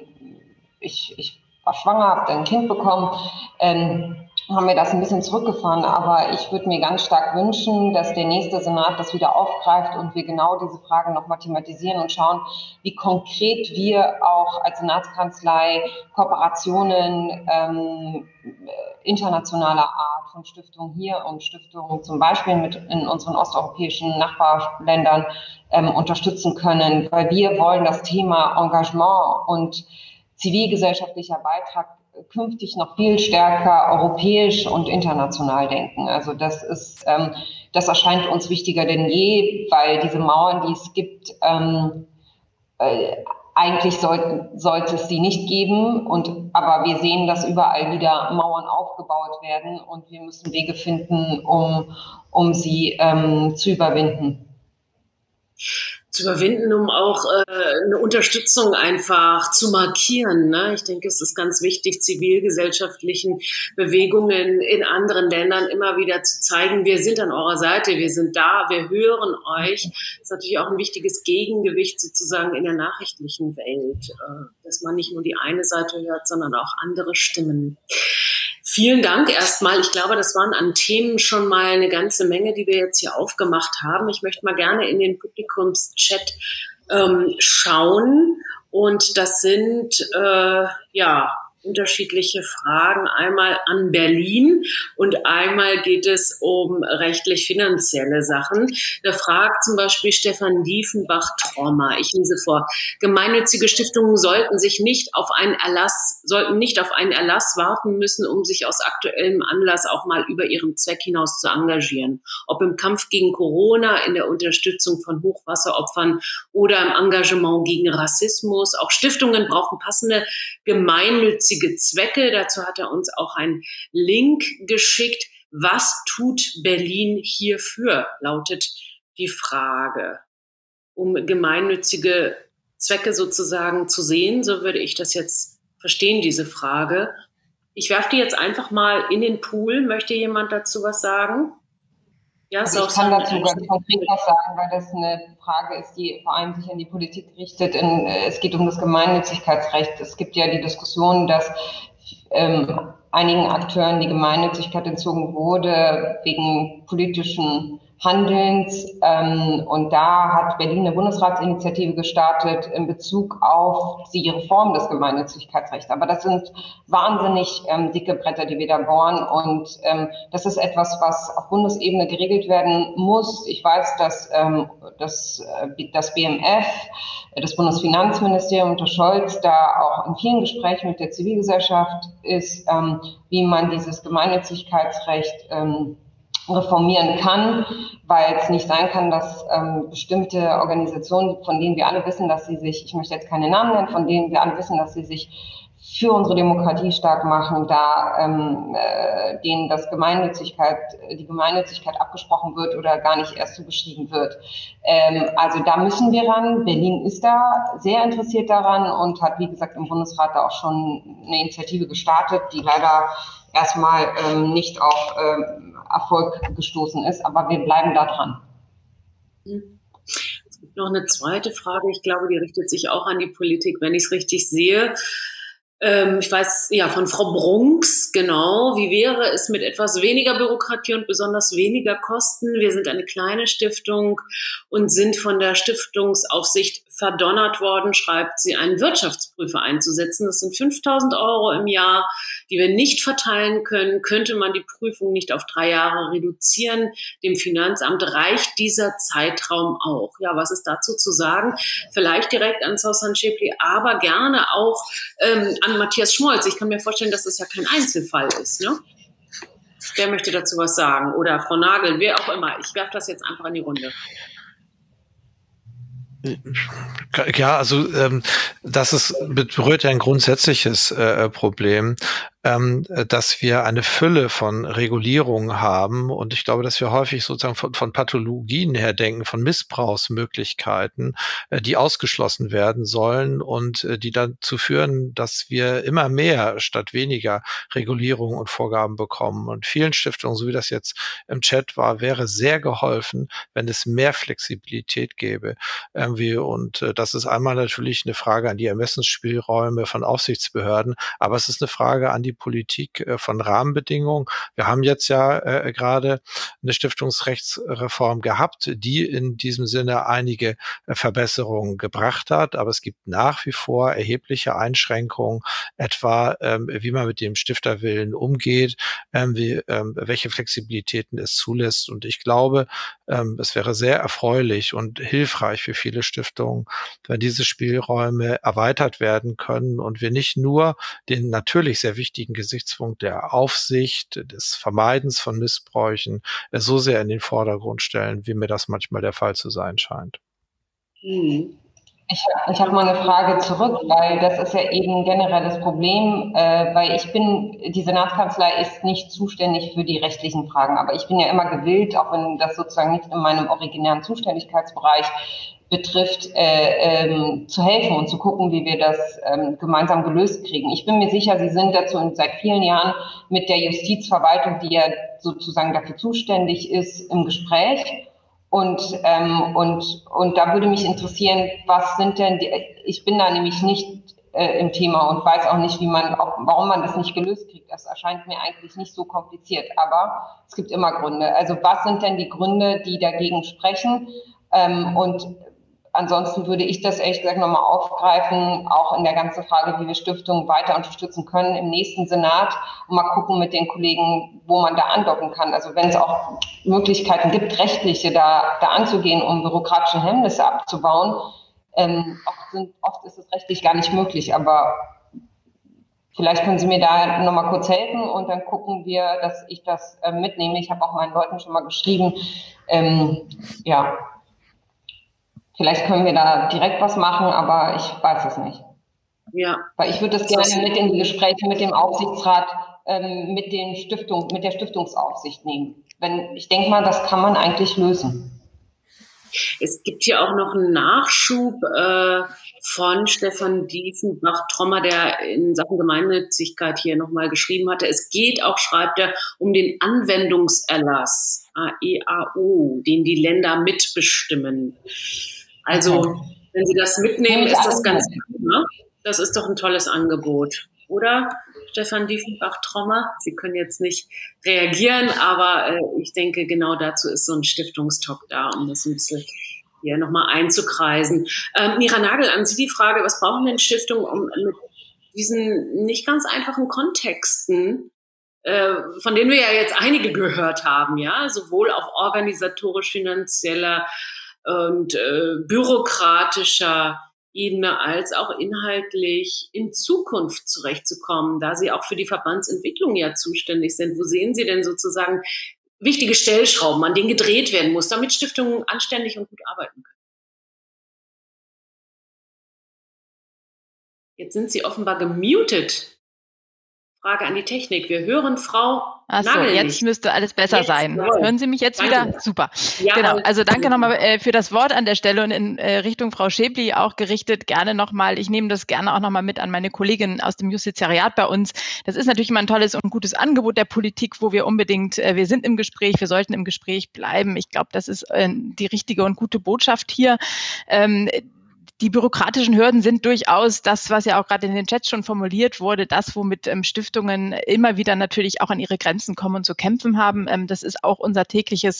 ich war schwanger, habe dann ein Kind bekommen, haben wir das ein bisschen zurückgefahren, aber ich würde mir ganz stark wünschen, dass der nächste Senat das wieder aufgreift und wir genau diese Fragen nochmal thematisieren und schauen, wie konkret wir auch als Senatskanzlei Kooperationen internationaler Art von Stiftungen hier und Stiftungen zum Beispiel in unseren osteuropäischen Nachbarländern unterstützen können, weil wir wollen das Thema Engagement und zivilgesellschaftlicher Beitrag künftig noch viel stärker europäisch und international denken. Also das erscheint uns wichtiger denn je, weil diese Mauern, die es gibt, eigentlich sollte es sie nicht geben. Aber wir sehen, dass überall wieder Mauern aufgebaut werden und wir müssen Wege finden, um sie zu überwinden. Um auch eine Unterstützung einfach zu markieren. Ne? Ich denke, es ist ganz wichtig, zivilgesellschaftlichen Bewegungen in anderen Ländern immer wieder zu zeigen, wir sind an eurer Seite, wir sind da, wir hören euch. Das ist natürlich auch ein wichtiges Gegengewicht sozusagen in der nachrichtlichen Welt, dass man nicht nur die eine Seite hört, sondern auch andere Stimmen. Vielen Dank erstmal. Ich glaube, das waren an Themen schon mal eine ganze Menge, die wir jetzt hier aufgemacht haben. Ich möchte mal gerne in den Publikumschat schauen. Und das sind unterschiedliche Fragen. Einmal an Berlin und einmal geht es um rechtlich-finanzielle Sachen. Da fragt zum Beispiel Stefan Diefenbach-Trommer, ich lese vor: Gemeinnützige Stiftungen sollten nicht auf einen Erlass warten müssen, um sich aus aktuellem Anlass auch mal über ihren Zweck hinaus zu engagieren. Ob im Kampf gegen Corona, in der Unterstützung von Hochwasseropfern oder im Engagement gegen Rassismus. Auch Stiftungen brauchen passende gemeinnützige Zwecke. Dazu hat er uns auch einen Link geschickt. Was tut Berlin hierfür, lautet die Frage. Um gemeinnützige Zwecke sozusagen zu sehen, so würde ich das jetzt verstehen, diese Frage. Ich werfe die jetzt einfach mal in den Pool. Möchte jemand dazu was sagen? Ja, also ich kann dazu ganz konkret was sagen, weil das eine Frage ist, die vor allem sich an die Politik richtet. Es geht um das Gemeinnützigkeitsrecht. Es gibt ja die Diskussion, dass einigen Akteuren die Gemeinnützigkeit entzogen wurde wegen politischen Handelns. Und da hat Berlin eine Bundesratsinitiative gestartet in Bezug auf die Reform des Gemeinnützigkeitsrechts. Aber das sind wahnsinnig dicke Bretter, die wir da bohren. Und das ist etwas, was auf Bundesebene geregelt werden muss. Ich weiß, dass das BMF, das Bundesfinanzministerium unter Scholz, da auch in vielen Gesprächen mit der Zivilgesellschaft ist, wie man dieses Gemeinnützigkeitsrecht reformieren kann, weil es nicht sein kann, dass bestimmte Organisationen, von denen wir alle wissen, dass sie sich, ich möchte jetzt keine Namen nennen, von denen wir alle wissen, dass sie sich für unsere Demokratie stark machen, da denen die Gemeinnützigkeit abgesprochen wird oder gar nicht erst zugeschrieben wird. Also da müssen wir ran. Berlin ist da sehr interessiert daran und hat, wie gesagt, im Bundesrat da auch schon eine Initiative gestartet, die leider erstmal nicht auf Erfolg gestoßen ist, aber wir bleiben da dran. Es gibt noch eine zweite Frage, ich glaube, die richtet sich auch an die Politik, wenn ich es richtig sehe. Ich weiß, ja, von Frau Brunks, genau. Wie wäre es mit etwas weniger Bürokratie und besonders weniger Kosten? Wir sind eine kleine Stiftung und sind von der Stiftungsaufsicht verdonnert worden, schreibt sie, einen Wirtschaftsprüfer einzusetzen. Das sind 5.000 € im Jahr, die wir nicht verteilen können. Könnte man die Prüfung nicht auf 3 Jahre reduzieren? Dem Finanzamt reicht dieser Zeitraum auch. Ja, was ist dazu zu sagen? Vielleicht direkt an Sausan Schäpli, aber gerne auch an Matthias Schmolz. Ich kann mir vorstellen, dass das ja kein Einzelfall ist, ne? Wer möchte dazu was sagen? Oder Frau Nagel, wer auch immer. Ich werfe das jetzt einfach in die Runde. Ja, also das berührt ja ein grundsätzliches Problem, dass wir eine Fülle von Regulierungen haben. Und ich glaube, dass wir häufig sozusagen von Pathologien her denken, von Missbrauchsmöglichkeiten, die ausgeschlossen werden sollen und die dazu führen, dass wir immer mehr statt weniger Regulierungen und Vorgaben bekommen. Und vielen Stiftungen, so wie das jetzt im Chat war, wäre sehr geholfen, wenn es mehr Flexibilität gäbe. Und das ist einmal natürlich eine Frage an die Ermessensspielräume von Aufsichtsbehörden, aber es ist eine Frage an die Politik von Rahmenbedingungen. Wir haben jetzt ja gerade eine Stiftungsrechtsreform gehabt, die in diesem Sinne einige Verbesserungen gebracht hat, aber es gibt nach wie vor erhebliche Einschränkungen, etwa wie man mit dem Stifterwillen umgeht, welche Flexibilitäten es zulässt. Und ich glaube, es wäre sehr erfreulich und hilfreich für viele Stiftungen, wenn diese Spielräume erweitert werden können und wir nicht nur den natürlich sehr wichtigen Gesichtspunkt der Aufsicht, des Vermeidens von Missbräuchen so sehr in den Vordergrund stellen, wie mir das manchmal der Fall zu sein scheint. Ich habe mal eine Frage zurück, weil das ist ja eben generell das Problem, weil die Senatskanzlei ist nicht zuständig für die rechtlichen Fragen, aber ich bin ja immer gewillt, auch wenn das sozusagen nicht in meinem originären Zuständigkeitsbereich betrifft, zu helfen und zu gucken, wie wir das gemeinsam gelöst kriegen. Ich bin mir sicher, Sie sind dazu seit vielen Jahren mit der Justizverwaltung, die ja sozusagen dafür zuständig ist, im Gespräch. Und da würde mich interessieren, was sind denn ich bin da nämlich nicht im Thema und weiß auch nicht, warum man das nicht gelöst kriegt. Das erscheint mir eigentlich nicht so kompliziert, aber es gibt immer Gründe. Also was sind denn die Gründe, die dagegen sprechen? Und ansonsten würde ich das ehrlich gesagt nochmal aufgreifen, auch in der ganzen Frage, wie wir Stiftungen weiter unterstützen können im nächsten Senat und mal gucken mit den Kollegen, wo man da andocken kann. Also wenn es auch Möglichkeiten gibt, rechtliche da anzugehen, um bürokratische Hemmnisse abzubauen, oft ist es rechtlich gar nicht möglich, aber vielleicht können Sie mir da nochmal kurz helfen und dann gucken wir, dass ich das mitnehme. Ich habe auch meinen Leuten schon mal geschrieben, vielleicht können wir da direkt was machen, aber ich weiß es nicht. Ja. Weil ich würde das gerne mit in die Gespräche mit dem Aufsichtsrat, mit der Stiftungsaufsicht nehmen. Ich denke mal, das kann man eigentlich lösen. Es gibt hier auch noch einen Nachschub von Stefan Diefenbach-Trommer, der in Sachen Gemeinnützigkeit hier nochmal geschrieben hatte. Es geht auch, schreibt er, um den Anwendungserlass, AEAO, den die Länder mitbestimmen. Also, wenn Sie das mitnehmen, ist das ganz gut, ne? Das ist doch ein tolles Angebot, oder? Stefan Diefenbach-Trommer, Sie können jetzt nicht reagieren, aber ich denke, genau dazu ist so ein Stiftungstalk da, um das ein bisschen hier nochmal einzukreisen. Mira Nagel, an Sie die Frage, was brauchen denn Stiftungen, um mit diesen nicht ganz einfachen Kontexten, von denen wir ja jetzt einige gehört haben, ja, sowohl auf organisatorisch-finanzieller und bürokratischer Ebene als auch inhaltlich in Zukunft zurechtzukommen, da Sie auch für die Verbandsentwicklung ja zuständig sind. Wo sehen Sie denn sozusagen wichtige Stellschrauben, an denen gedreht werden muss, damit Stiftungen anständig und gut arbeiten können? Jetzt sind Sie offenbar gemutet. Frage an die Technik. Wir hören Frau Nagel jetzt nicht. Müsste alles besser sein. Jawohl. Hören Sie mich jetzt wieder? Super. Ja, genau. Also danke nochmal für das Wort an der Stelle und in Richtung Frau Schäbli auch gerichtet. Gerne nochmal. Ich nehme das gerne auch nochmal mit an meine Kollegin aus dem Justiziariat bei uns. Das ist natürlich immer ein tolles und gutes Angebot der Politik, wo wir unbedingt, wir sind im Gespräch, wir sollten im Gespräch bleiben. Ich glaube, das ist die richtige und gute Botschaft hier. Die bürokratischen Hürden sind durchaus das, was ja auch gerade in den Chats schon formuliert wurde, das, womit Stiftungen immer wieder natürlich auch an ihre Grenzen kommen und zu kämpfen haben. Das ist auch unsere tägliche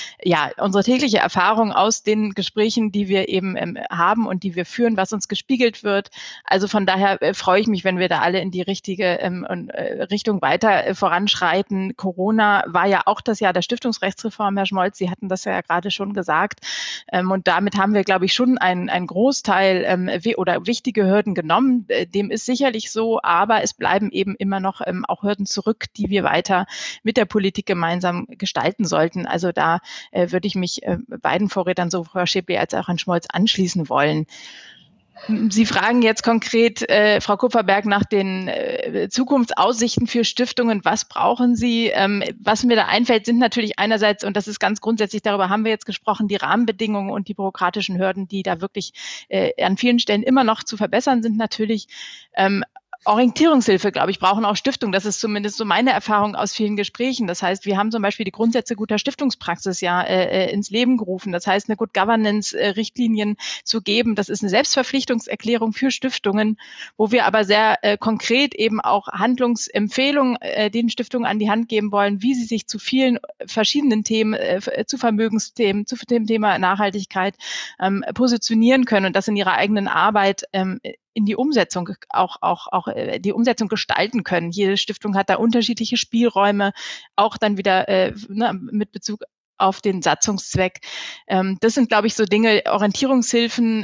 Erfahrung aus den Gesprächen, die wir eben haben und die wir führen, was uns gespiegelt wird. Also von daher freue ich mich, wenn wir da alle in die richtige Richtung weiter voranschreiten. Corona war ja auch das Jahr der Stiftungsrechtsreform, Herr Schmolz. Sie hatten das ja gerade schon gesagt. Und damit haben wir, glaube ich, schon einen Großteil oder wichtige Hürden genommen. Dem ist sicherlich so, aber es bleiben eben immer noch auch Hürden zurück, die wir weiter mit der Politik gemeinsam gestalten sollten. Also da würde ich mich beiden Vorrednern, so Frau Schäbli als auch Herrn Schmolz, anschließen wollen. Sie fragen jetzt konkret, Frau Kupferberg, nach den Zukunftsaussichten für Stiftungen. Was brauchen Sie? Was mir da einfällt, sind natürlich einerseits, und das ist ganz grundsätzlich, darüber haben wir jetzt gesprochen, die Rahmenbedingungen und die bürokratischen Hürden, die da wirklich an vielen Stellen immer noch zu verbessern sind, natürlich. Orientierungshilfe, glaube ich, brauchen auch Stiftungen. Das ist zumindest so meine Erfahrung aus vielen Gesprächen. Das heißt, wir haben zum Beispiel die Grundsätze guter Stiftungspraxis ins Leben gerufen. Das heißt, eine Good Governance-Richtlinien zu geben. Das ist eine Selbstverpflichtungserklärung für Stiftungen, wo wir aber sehr konkret eben auch Handlungsempfehlungen den Stiftungen an die Hand geben wollen, wie sie sich zu vielen verschiedenen Themen, zu Vermögensthemen, zu dem Thema Nachhaltigkeit positionieren können und das in ihrer eigenen Arbeit in die Umsetzung auch die Umsetzung gestalten können. Jede Stiftung hat da unterschiedliche Spielräume, auch dann wieder mit Bezug auf den Satzungszweck. Das sind, glaube ich, so Dinge, Orientierungshilfen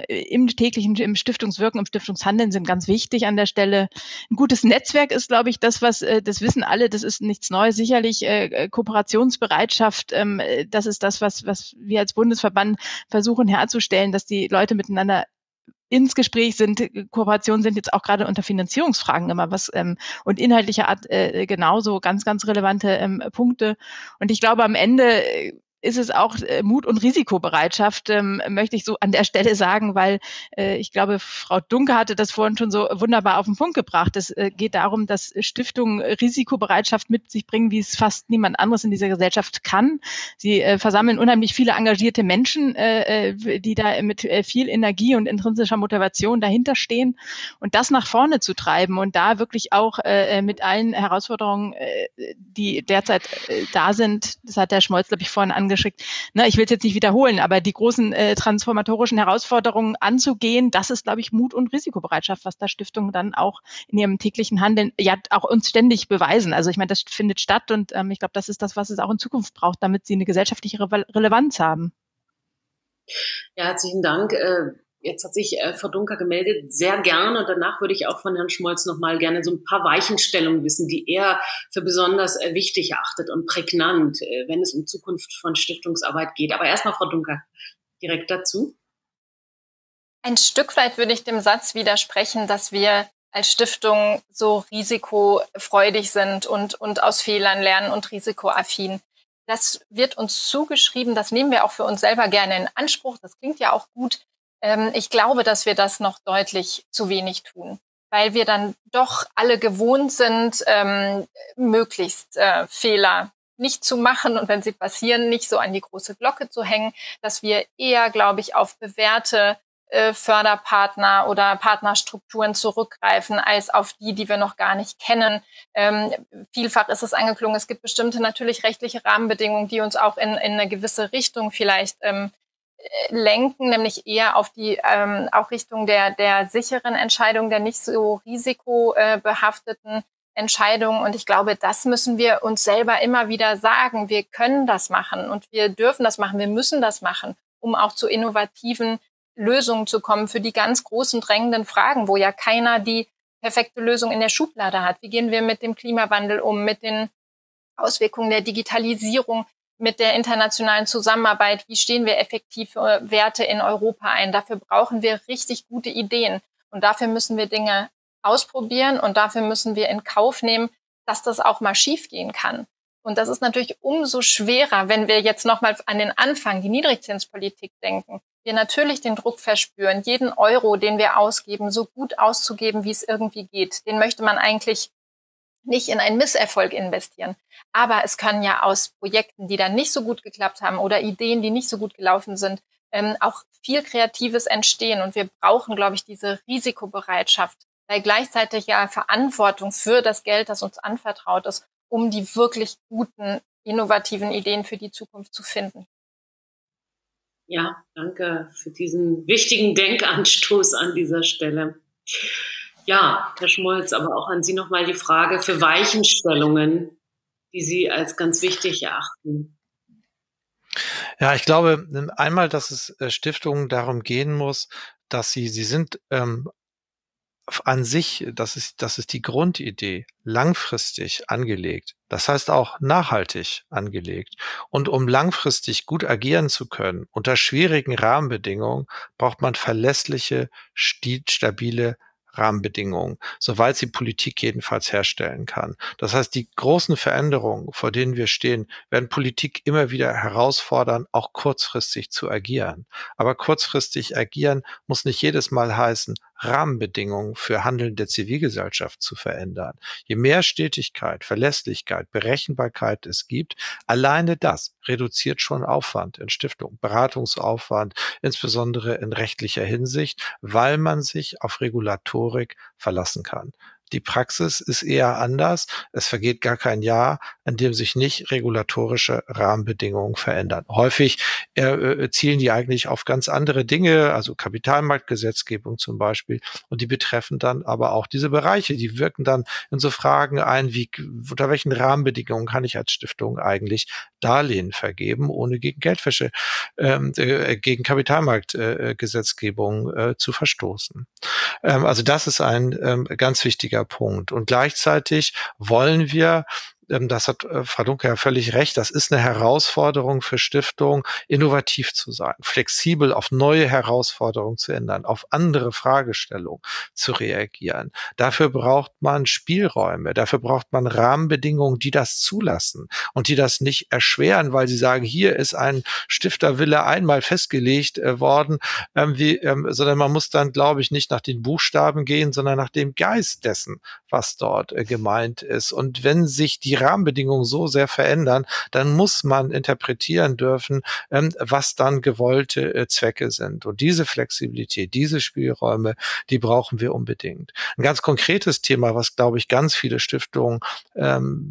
im Stiftungswirken, im Stiftungshandeln sind ganz wichtig an der Stelle. Ein gutes Netzwerk ist, glaube ich, das wissen alle, das ist nichts Neues. Sicherlich Kooperationsbereitschaft, das ist das, was wir als Bundesverband versuchen herzustellen, dass die Leute miteinander ins Gespräch sind. Kooperationen sind jetzt auch gerade unter Finanzierungsfragen immer und inhaltlicher Art genauso ganz, ganz relevante Punkte. Und ich glaube, am Ende ist es auch Mut und Risikobereitschaft, möchte ich so an der Stelle sagen, weil ich glaube, Frau Dunke hatte das vorhin schon so wunderbar auf den Punkt gebracht. Es geht darum, dass Stiftungen Risikobereitschaft mit sich bringen, wie es fast niemand anderes in dieser Gesellschaft kann. Sie versammeln unheimlich viele engagierte Menschen, die da mit viel Energie und intrinsischer Motivation dahinter stehen. Und das nach vorne zu treiben und da wirklich auch mit allen Herausforderungen, die derzeit da sind, das hat Herr Schmolz, glaube ich, vorhin angesprochen, angeschickt. Ich will es jetzt nicht wiederholen, aber die großen transformatorischen Herausforderungen anzugehen, das ist, glaube ich, Mut und Risikobereitschaft, was da Stiftungen dann auch in ihrem täglichen Handeln ja auch uns ständig beweisen. Also ich meine, das findet statt und ich glaube, das ist das, was es auch in Zukunft braucht, damit sie eine gesellschaftliche Relevanz haben. Ja, herzlichen Dank. Jetzt hat sich Frau Dunker gemeldet, sehr gerne. Und danach würde ich auch von Herrn Schmolz nochmal gerne so ein paar Weichenstellungen wissen, die er für besonders wichtig erachtet und prägnant, wenn es um Zukunft von Stiftungsarbeit geht. Aber erstmal, Frau Dunker, direkt dazu. Ein Stück weit würde ich dem Satz widersprechen, dass wir als Stiftung so risikofreudig sind und aus Fehlern lernen und risikoaffin. Das wird uns zugeschrieben, das nehmen wir auch für uns selber gerne in Anspruch. Das klingt ja auch gut. Ich glaube, dass wir das noch deutlich zu wenig tun, weil wir dann doch alle gewohnt sind, möglichst Fehler nicht zu machen und wenn sie passieren, nicht so an die große Glocke zu hängen, dass wir eher, glaube ich, auf bewährte Förderpartner oder Partnerstrukturen zurückgreifen, als auf die wir noch gar nicht kennen. Vielfach ist es angeklungen, es gibt bestimmte natürlich rechtliche Rahmenbedingungen, die uns auch in eine gewisse Richtung vielleicht lenken, nämlich eher auf die auch Richtung der sicheren Entscheidung, der nicht so risikobehafteten Entscheidungen. Und ich glaube, das müssen wir uns selber immer wieder sagen. Wir können das machen und wir dürfen das machen, wir müssen das machen, um auch zu innovativen Lösungen zu kommen für die ganz großen drängenden Fragen, wo ja keiner die perfekte Lösung in der Schublade hat. Wie gehen wir mit dem Klimawandel um, mit den Auswirkungen der Digitalisierung, mit der internationalen Zusammenarbeit? Wie stehen wir effektiv für Werte in Europa ein? Dafür brauchen wir richtig gute Ideen. Und dafür müssen wir Dinge ausprobieren und dafür müssen wir in Kauf nehmen, dass das auch mal schiefgehen kann. Und das ist natürlich umso schwerer, wenn wir jetzt nochmal an den Anfang, die Niedrigzinspolitik denken. Wir natürlich den Druck verspüren, jeden Euro, den wir ausgeben, so gut auszugeben, wie es irgendwie geht. Den möchte man eigentlich nicht in einen Misserfolg investieren. Aber es kann ja aus Projekten, die dann nicht so gut geklappt haben oder Ideen, die nicht so gut gelaufen sind, auch viel Kreatives entstehen. Und wir brauchen, glaube ich, diese Risikobereitschaft, weil gleichzeitig ja Verantwortung für das Geld, das uns anvertraut ist, um die wirklich guten, innovativen Ideen für die Zukunft zu finden. Ja, danke für diesen wichtigen Denkanstoß an dieser Stelle. Ja, Herr Schmolz, aber auch an Sie nochmal die Frage für Weichenstellungen, die Sie als ganz wichtig erachten. Ja, ich glaube einmal, dass es Stiftungen darum gehen muss, dass sie sind an sich, das ist die Grundidee, langfristig angelegt. Das heißt auch nachhaltig angelegt. Und um langfristig gut agieren zu können, unter schwierigen Rahmenbedingungen, braucht man verlässliche, stabile Rahmenbedingungen, soweit sie Politik jedenfalls herstellen kann. Das heißt, die großen Veränderungen, vor denen wir stehen, werden Politik immer wieder herausfordern, auch kurzfristig zu agieren. Aber kurzfristig agieren muss nicht jedes Mal heißen, Rahmenbedingungen für Handeln der Zivilgesellschaft zu verändern. Je mehr Stetigkeit, Verlässlichkeit, Berechenbarkeit es gibt, alleine das reduziert schon Aufwand in Stiftungen, Beratungsaufwand, insbesondere in rechtlicher Hinsicht, weil man sich auf Regulatorik verlassen kann. Die Praxis ist eher anders. Es vergeht gar kein Jahr, an dem sich nicht regulatorische Rahmenbedingungen verändern. Häufig zielen die eigentlich auf ganz andere Dinge, also Kapitalmarktgesetzgebung zum Beispiel. Und die betreffen dann aber auch diese Bereiche. Die wirken dann in so Fragen ein, wie unter welchen Rahmenbedingungen kann ich als Stiftung eigentlich Darlehen vergeben, ohne gegen Geldwäsche, gegen Kapitalmarktgesetzgebung zu verstoßen. Also das ist ein ganz wichtiger Punkt. Und gleichzeitig wollen wir, das hat Frau Dunker ja völlig recht, das ist eine Herausforderung für Stiftungen, innovativ zu sein, flexibel auf neue Herausforderungen zu ändern, auf andere Fragestellungen zu reagieren. Dafür braucht man Spielräume, dafür braucht man Rahmenbedingungen, die das zulassen und die das nicht erschweren, weil sie sagen, hier ist ein Stifterwille einmal festgelegt worden, sondern man muss dann, glaube ich, nicht nach den Buchstaben gehen, sondern nach dem Geist dessen, was dort gemeint ist. Und wenn sich die Rahmenbedingungen so sehr verändern, dann muss man interpretieren dürfen, was dann gewollte Zwecke sind. Und diese Flexibilität, diese Spielräume, die brauchen wir unbedingt. Ein ganz konkretes Thema, was, glaube ich, ganz viele Stiftungen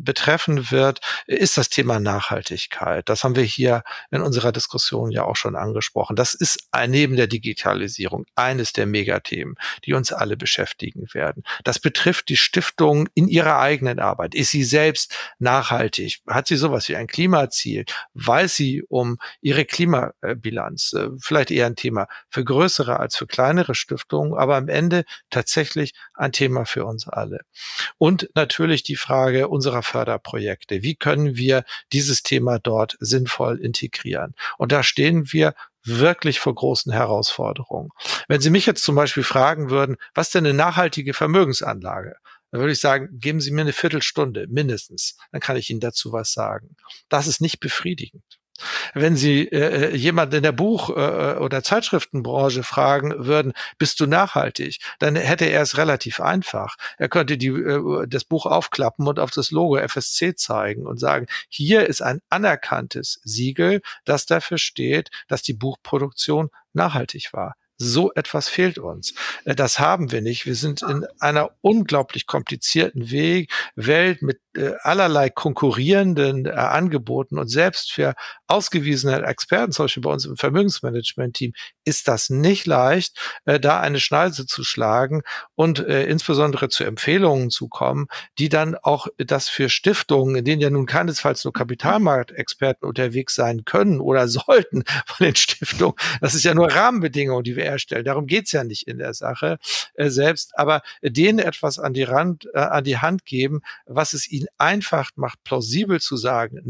betreffen wird, ist das Thema Nachhaltigkeit. Das haben wir hier in unserer Diskussion ja auch schon angesprochen. Das ist neben der Digitalisierung eines der Megathemen, die uns alle beschäftigen werden. Das betrifft die Stiftung in ihrer eigenen Arbeit. Ist sie selbst nachhaltig? Hat sie sowas wie ein Klimaziel? Weiß sie um ihre Klimabilanz? Vielleicht eher ein Thema für größere als für kleinere Stiftungen, aber am Ende tatsächlich ein Thema für uns alle. Und natürlich die Frage unserer Förderprojekte. Wie können wir dieses Thema dort sinnvoll integrieren? Und da stehen wir wirklich vor großen Herausforderungen. Wenn Sie mich jetzt zum Beispiel fragen würden, was denn eine nachhaltige Vermögensanlage? Dann würde ich sagen, geben Sie mir eine Viertelstunde mindestens. Dann kann ich Ihnen dazu was sagen. Das ist nicht befriedigend. Wenn Sie jemanden in der Buch- oder Zeitschriftenbranche fragen würden, bist du nachhaltig, dann hätte er es relativ einfach. Er könnte das Buch aufklappen und auf das Logo FSC zeigen und sagen, hier ist ein anerkanntes Siegel, das dafür steht, dass die Buchproduktion nachhaltig war. So etwas fehlt uns. Das haben wir nicht. Wir sind in einer unglaublich komplizierten Welt mit allerlei konkurrierenden Angeboten, und selbst für ausgewiesene Experten, zum Beispiel bei uns im Vermögensmanagement-Team, ist das nicht leicht, da eine Schneise zu schlagen und insbesondere zu Empfehlungen zu kommen, die dann auch das für Stiftungen, in denen ja nun keinesfalls nur Kapitalmarktexperten unterwegs sein können oder sollten von den Stiftungen. Das ist ja nur Rahmenbedingungen, die wir erstellen. Darum geht's ja nicht in der Sache selbst, aber denen etwas an die Hand geben, was es ihnen einfach macht, plausibel zu sagen,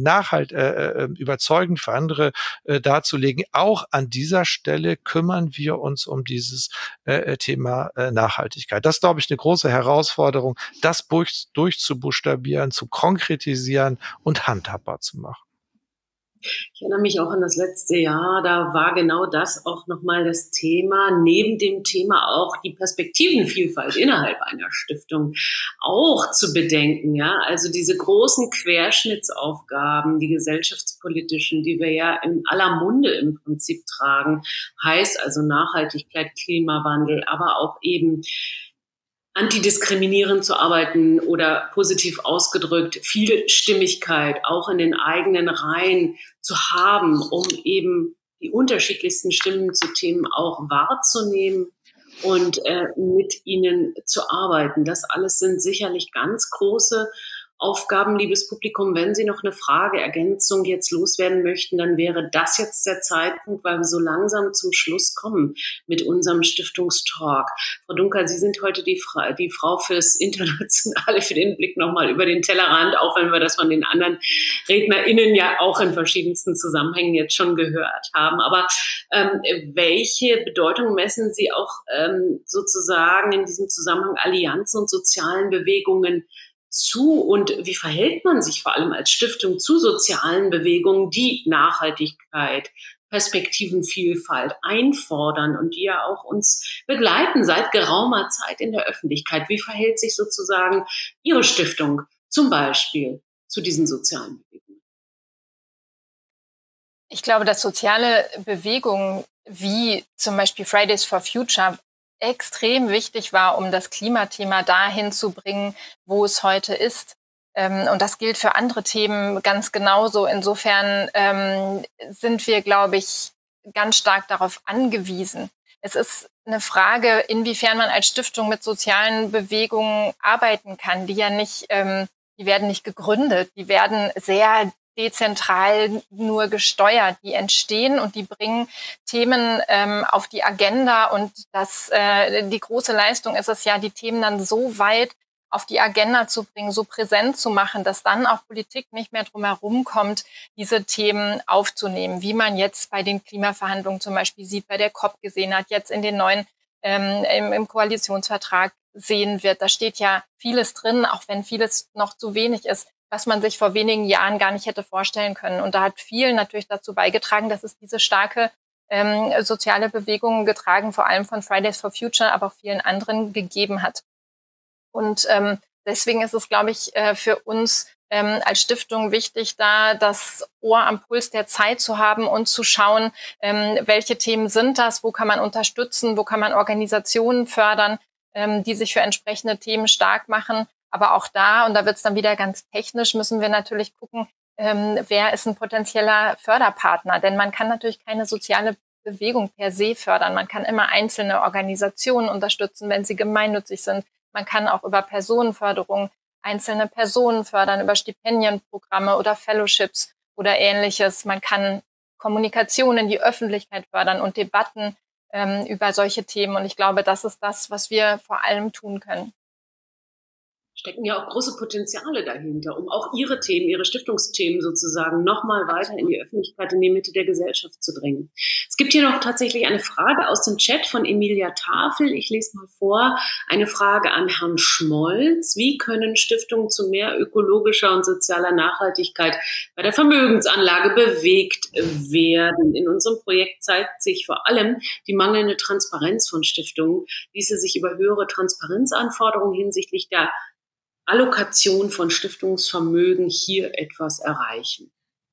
überzeugend für andere darzulegen. Auch an dieser Stelle kümmern wir uns um dieses Thema Nachhaltigkeit. Das ist, glaube ich, eine große Herausforderung, das durchzubuchstabieren, zu konkretisieren und handhabbar zu machen. Ich erinnere mich auch an das letzte Jahr, da war genau das auch nochmal das Thema, neben dem Thema auch die Perspektivenvielfalt innerhalb einer Stiftung auch zu bedenken, ja, also diese großen Querschnittsaufgaben, die gesellschaftspolitischen, die wir ja in aller Munde im Prinzip tragen, heißt also Nachhaltigkeit, Klimawandel, aber auch eben antidiskriminierend zu arbeiten oder positiv ausgedrückt, Vielstimmigkeit auch in den eigenen Reihen zu haben, um eben die unterschiedlichsten Stimmen zu Themen auch wahrzunehmen und mit ihnen zu arbeiten. Das alles sind sicherlich ganz große Aufgaben, liebes Publikum. Wenn Sie noch eine Frage, Ergänzung jetzt loswerden möchten, dann wäre das jetzt der Zeitpunkt, weil wir so langsam zum Schluss kommen mit unserem Stiftungstalk. Frau Dunker, Sie sind heute die Frau fürs Internationale, für den Blick nochmal über den Tellerrand, auch wenn wir das von den anderen RednerInnen ja auch in verschiedensten Zusammenhängen jetzt schon gehört haben. Aber welche Bedeutung messen Sie auch sozusagen in diesem Zusammenhang Allianzen und sozialen Bewegungen zu, und wie verhält man sich vor allem als Stiftung zu sozialen Bewegungen, die Nachhaltigkeit, Perspektivenvielfalt einfordern und die ja auch uns begleiten seit geraumer Zeit in der Öffentlichkeit? Wie verhält sich sozusagen Ihre Stiftung zum Beispiel zu diesen sozialen Bewegungen? Ich glaube, dass soziale Bewegungen wie zum Beispiel Fridays for Future extrem wichtig war, um das Klimathema dahin zu bringen, wo es heute ist. Und das gilt für andere Themen ganz genauso. Insofern sind wir, glaube ich, ganz stark darauf angewiesen. Es ist eine Frage, inwiefern man als Stiftung mit sozialen Bewegungen arbeiten kann, die ja nicht, die werden nicht gegründet, die werden sehr dezentral nur gesteuert. Die entstehen und die bringen Themen auf die Agenda, und die große Leistung ist es ja, die Themen dann so weit auf die Agenda zu bringen, so präsent zu machen, dass dann auch Politik nicht mehr drum herum kommt, diese Themen aufzunehmen, wie man jetzt bei den Klimaverhandlungen zum Beispiel sieht, bei der COP gesehen hat, jetzt in den neuen im Koalitionsvertrag sehen wird. Da steht ja vieles drin, auch wenn vieles noch zu wenig ist, was man sich vor wenigen Jahren gar nicht hätte vorstellen können. Und da hat viel natürlich dazu beigetragen, dass es diese starke soziale Bewegung, getragen vor allem von Fridays for Future, aber auch vielen anderen, gegeben hat. Und deswegen ist es, glaube ich, für uns als Stiftung wichtig, da das Ohr am Puls der Zeit zu haben und zu schauen, welche Themen sind das, wo kann man unterstützen, wo kann man Organisationen fördern, die sich für entsprechende Themen stark machen. Aber auch da, und da wird es dann wieder ganz technisch, müssen wir natürlich gucken, wer ist ein potenzieller Förderpartner. Denn man kann natürlich keine soziale Bewegung per se fördern. Man kann immer einzelne Organisationen unterstützen, wenn sie gemeinnützig sind. Man kann auch über Personenförderung einzelne Personen fördern, über Stipendienprogramme oder Fellowships oder Ähnliches. Man kann Kommunikation in die Öffentlichkeit fördern und Debatten über solche Themen. Und ich glaube, das ist das, was wir vor allem tun können. Stecken ja auch große Potenziale dahinter, um auch Ihre Themen, Ihre Stiftungsthemen sozusagen nochmal weiter in die Öffentlichkeit, in die Mitte der Gesellschaft zu drängen. Es gibt hier noch tatsächlich eine Frage aus dem Chat von Emilia Tafel. Ich lese mal vor. Eine Frage an Herrn Schmolz. Wie können Stiftungen zu mehr ökologischer und sozialer Nachhaltigkeit bei der Vermögensanlage bewegt werden? In unserem Projekt zeigt sich vor allem die mangelnde Transparenz von Stiftungen. Ließe sich über höhere Transparenzanforderungen hinsichtlich der Allokation von Stiftungsvermögen hier etwas erreichen?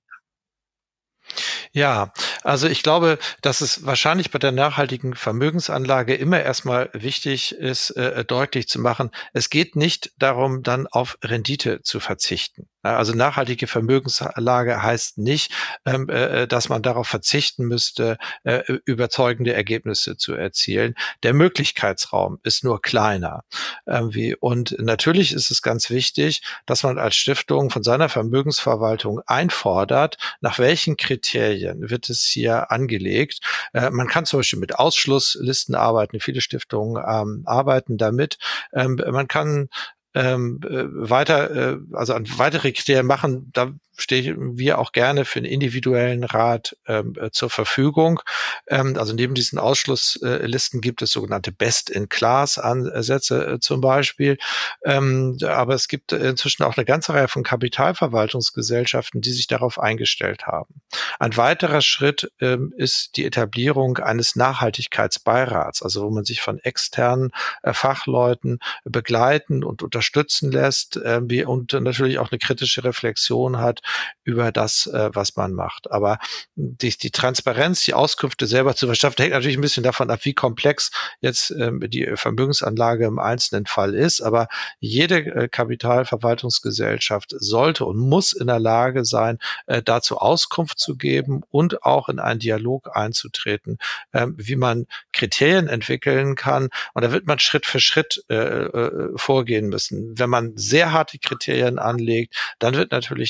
Ja, also ich glaube, dass es wahrscheinlich bei der nachhaltigen Vermögensanlage immer erstmal wichtig ist, deutlich zu machen, es geht nicht darum, dann auf Rendite zu verzichten. Also nachhaltige Vermögensanlage heißt nicht, dass man darauf verzichten müsste, überzeugende Ergebnisse zu erzielen. Der Möglichkeitsraum ist nur kleiner. Und natürlich ist es ganz wichtig, dass man als Stiftung von seiner Vermögensverwaltung einfordert, nach welchen Kriterien wird es hier angelegt. Man kann zum Beispiel mit Ausschlusslisten arbeiten. Viele Stiftungen arbeiten damit. Man kann also an weitere Kriterien machen, da stehen wir auch gerne für einen individuellen Rat zur Verfügung. Also neben diesen Ausschlusslisten gibt es sogenannte Best-in-Class-Ansätze zum Beispiel. Aber es gibt inzwischen auch eine ganze Reihe von Kapitalverwaltungsgesellschaften, die sich darauf eingestellt haben. Ein weiterer Schritt ist die Etablierung eines Nachhaltigkeitsbeirats, also wo man sich von externen Fachleuten begleiten und unterstützen lässt und natürlich auch eine kritische Reflexion hat über das, was man macht. Aber die Transparenz, die Auskünfte selber zu verschaffen, hängt natürlich ein bisschen davon ab, wie komplex jetzt die Vermögensanlage im einzelnen Fall ist. Aber jede Kapitalverwaltungsgesellschaft sollte und muss in der Lage sein, dazu Auskunft zu geben und auch in einen Dialog einzutreten, wie man Kriterien entwickeln kann. Und da wird man Schritt für Schritt vorgehen müssen. Wenn man sehr harte Kriterien anlegt, dann wird natürlich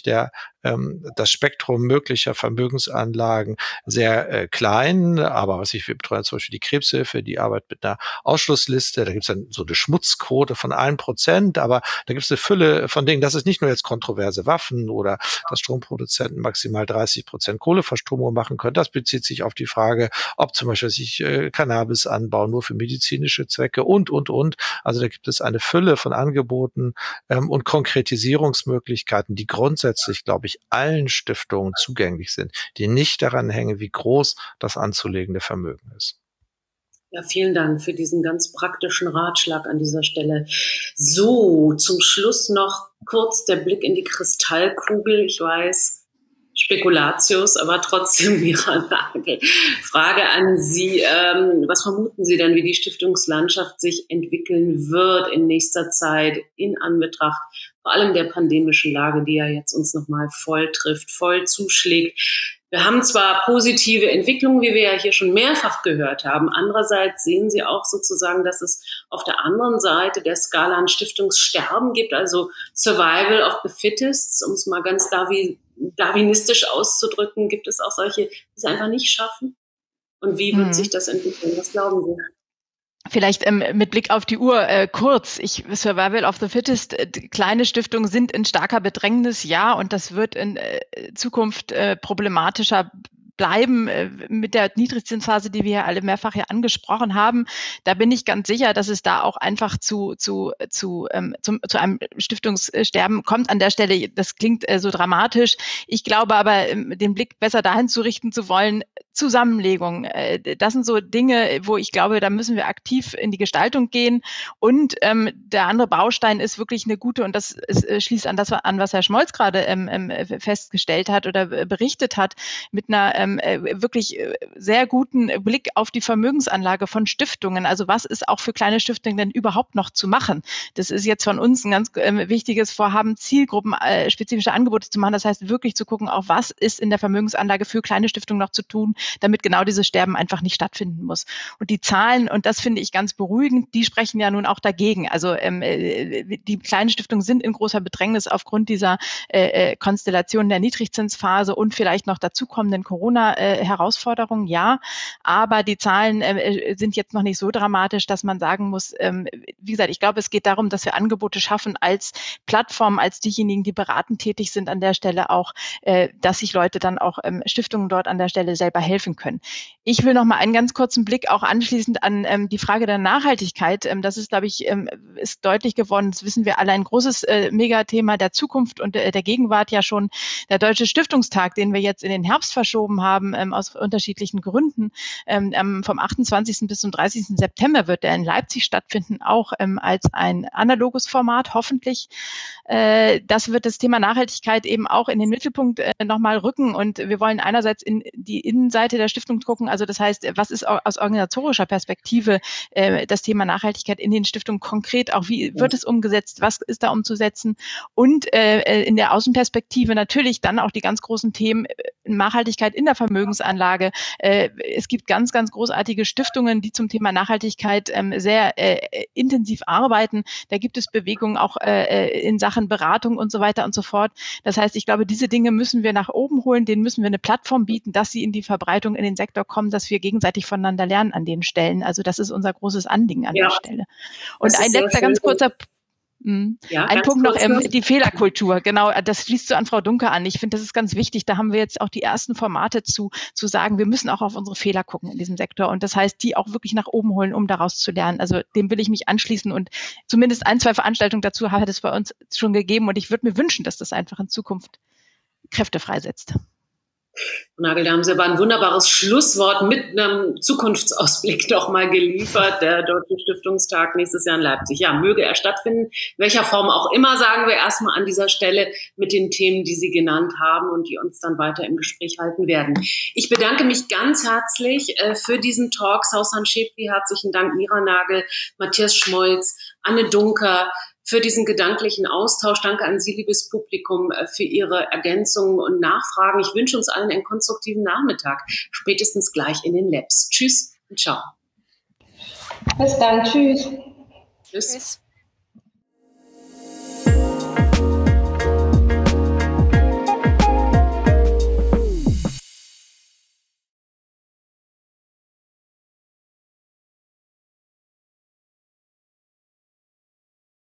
das Spektrum möglicher Vermögensanlagen sehr klein, aber wir betreuen zum Beispiel die Krebshilfe, die arbeitet mit einer Ausschlussliste, da gibt es dann so eine Schmutzquote von 1%, aber da gibt es eine Fülle von Dingen, das ist nicht nur jetzt kontroverse Waffen oder dass Stromproduzenten maximal 30% Kohleverstromung machen können, das bezieht sich auf die Frage, ob zum Beispiel sich Cannabis anbauen, nur für medizinische Zwecke und. Also da gibt es eine Fülle von Angeboten und Konkretisierungsmöglichkeiten, die grundsätzlich, glaube ich, allen Stiftungen zugänglich sind, die nicht daran hängen, wie groß das anzulegende Vermögen ist. Ja, vielen Dank für diesen ganz praktischen Ratschlag an dieser Stelle. So, zum Schluss noch kurz der Blick in die Kristallkugel. Ich weiß, Spekulatius, aber trotzdem Ihre Frage an Sie. Was vermuten Sie denn, wie die Stiftungslandschaft sich entwickeln wird in nächster Zeit in Anbetracht vor allem der pandemischen Lage, die ja jetzt uns nochmal voll trifft, voll zuschlägt? Wir haben zwar positive Entwicklungen, wie wir ja hier schon mehrfach gehört haben. Andererseits sehen Sie auch sozusagen, dass es auf der anderen Seite der Skala ein Stiftungssterben gibt, also Survival of the Fittest, um es mal ganz darwinistisch auszudrücken. Gibt es auch solche, die es einfach nicht schaffen? Und wie wird sich das entwickeln? Was glauben Sie? Vielleicht mit Blick auf die Uhr kurz. Survival of the Fittest, kleine Stiftungen sind in starker Bedrängnis, ja, und das wird in Zukunft problematischer bleiben mit der Niedrigzinsphase, die wir ja alle mehrfach hier angesprochen haben. Da bin ich ganz sicher, dass es da auch einfach zu einem Stiftungssterben kommt an der Stelle. Das klingt so dramatisch. Ich glaube aber, den Blick besser dahin zu richten zu wollen, Zusammenlegung. Das sind so Dinge, wo ich glaube, da müssen wir aktiv in die Gestaltung gehen. Und der andere Baustein ist wirklich eine gute, und das schließt an das an, was Herr Schmolz gerade festgestellt hat oder berichtet hat, mit einer wirklich sehr guten Blick auf die Vermögensanlage von Stiftungen. Also was ist auch für kleine Stiftungen denn überhaupt noch zu machen? Das ist jetzt von uns ein ganz wichtiges Vorhaben, zielgruppenspezifische Angebote zu machen. Das heißt, wirklich zu gucken, auch was ist in der Vermögensanlage für kleine Stiftungen noch zu tun, damit genau dieses Sterben einfach nicht stattfinden muss. Und die Zahlen, und das finde ich ganz beruhigend, die sprechen ja nun auch dagegen. Also die kleinen Stiftungen sind in großer Bedrängnis aufgrund dieser Konstellation der Niedrigzinsphase und vielleicht noch dazukommenden Corona-Herausforderungen, ja. Aber die Zahlen sind jetzt noch nicht so dramatisch, dass man sagen muss, wie gesagt, ich glaube, es geht darum, dass wir Angebote schaffen als Plattform, als diejenigen, die beratend tätig sind an der Stelle auch, dass sich Leute dann auch Stiftungen dort an der Stelle selber helfen können. Ich will noch mal einen ganz kurzen Blick auch anschließend an die Frage der Nachhaltigkeit. Das ist, glaube ich, ist deutlich geworden. Das wissen wir alle, ein großes Megathema der Zukunft und der Gegenwart ja schon. Der Deutsche Stiftungstag, den wir jetzt in den Herbst verschoben haben, aus unterschiedlichen Gründen, vom 28. bis zum 30. September wird der in Leipzig stattfinden, auch als ein analoges Format, hoffentlich. Das wird das Thema Nachhaltigkeit eben auch in den Mittelpunkt nochmal rücken, und wir wollen einerseits in die Innenseite der Stiftung gucken, also das heißt, was ist aus organisatorischer Perspektive das Thema Nachhaltigkeit in den Stiftungen konkret, auch wie wird es umgesetzt, was ist da umzusetzen, und in der Außenperspektive natürlich dann auch die ganz großen Themen Nachhaltigkeit in der Vermögensanlage. Es gibt ganz, ganz großartige Stiftungen, die zum Thema Nachhaltigkeit sehr intensiv arbeiten. Da gibt es Bewegungen auch in Sachen Beratung und so weiter und so fort. Das heißt, ich glaube, diese Dinge müssen wir nach oben holen, denen müssen wir eine Plattform bieten, dass sie in die Verbreitung in den Sektor kommen, dass wir gegenseitig voneinander lernen an den Stellen. Also das ist unser großes Anliegen an der Stelle. Und ein letzter ganz kurzer ein Punkt noch, die Fehlerkultur, genau, das schließt so an Frau Dunker an. Ich finde, das ist ganz wichtig. Da haben wir jetzt auch die ersten Formate zu sagen, wir müssen auch auf unsere Fehler gucken in diesem Sektor. Und das heißt, die auch wirklich nach oben holen, um daraus zu lernen. Also dem will ich mich anschließen, und zumindest 1, 2 Veranstaltungen dazu hat es bei uns schon gegeben. Und ich würde mir wünschen, dass das einfach in Zukunft Kräfte freisetzt. Nagel, da haben Sie aber ein wunderbares Schlusswort mit einem Zukunftsausblick doch mal geliefert. Der Deutsche Stiftungstag nächstes Jahr in Leipzig. Ja, möge er stattfinden, in welcher Form auch immer, sagen wir erstmal an dieser Stelle mit den Themen, die Sie genannt haben und die uns dann weiter im Gespräch halten werden. Ich bedanke mich ganz herzlich für diesen Talk. Sausan Schäpli, herzlichen Dank, Mira Nagel, Matthias Schmolz, Anne Dunker, für diesen gedanklichen Austausch. Danke an Sie, liebes Publikum, für Ihre Ergänzungen und Nachfragen. Ich wünsche uns allen einen konstruktiven Nachmittag, spätestens gleich in den Labs. Tschüss und ciao. Bis dann, tschüss. Tschüss.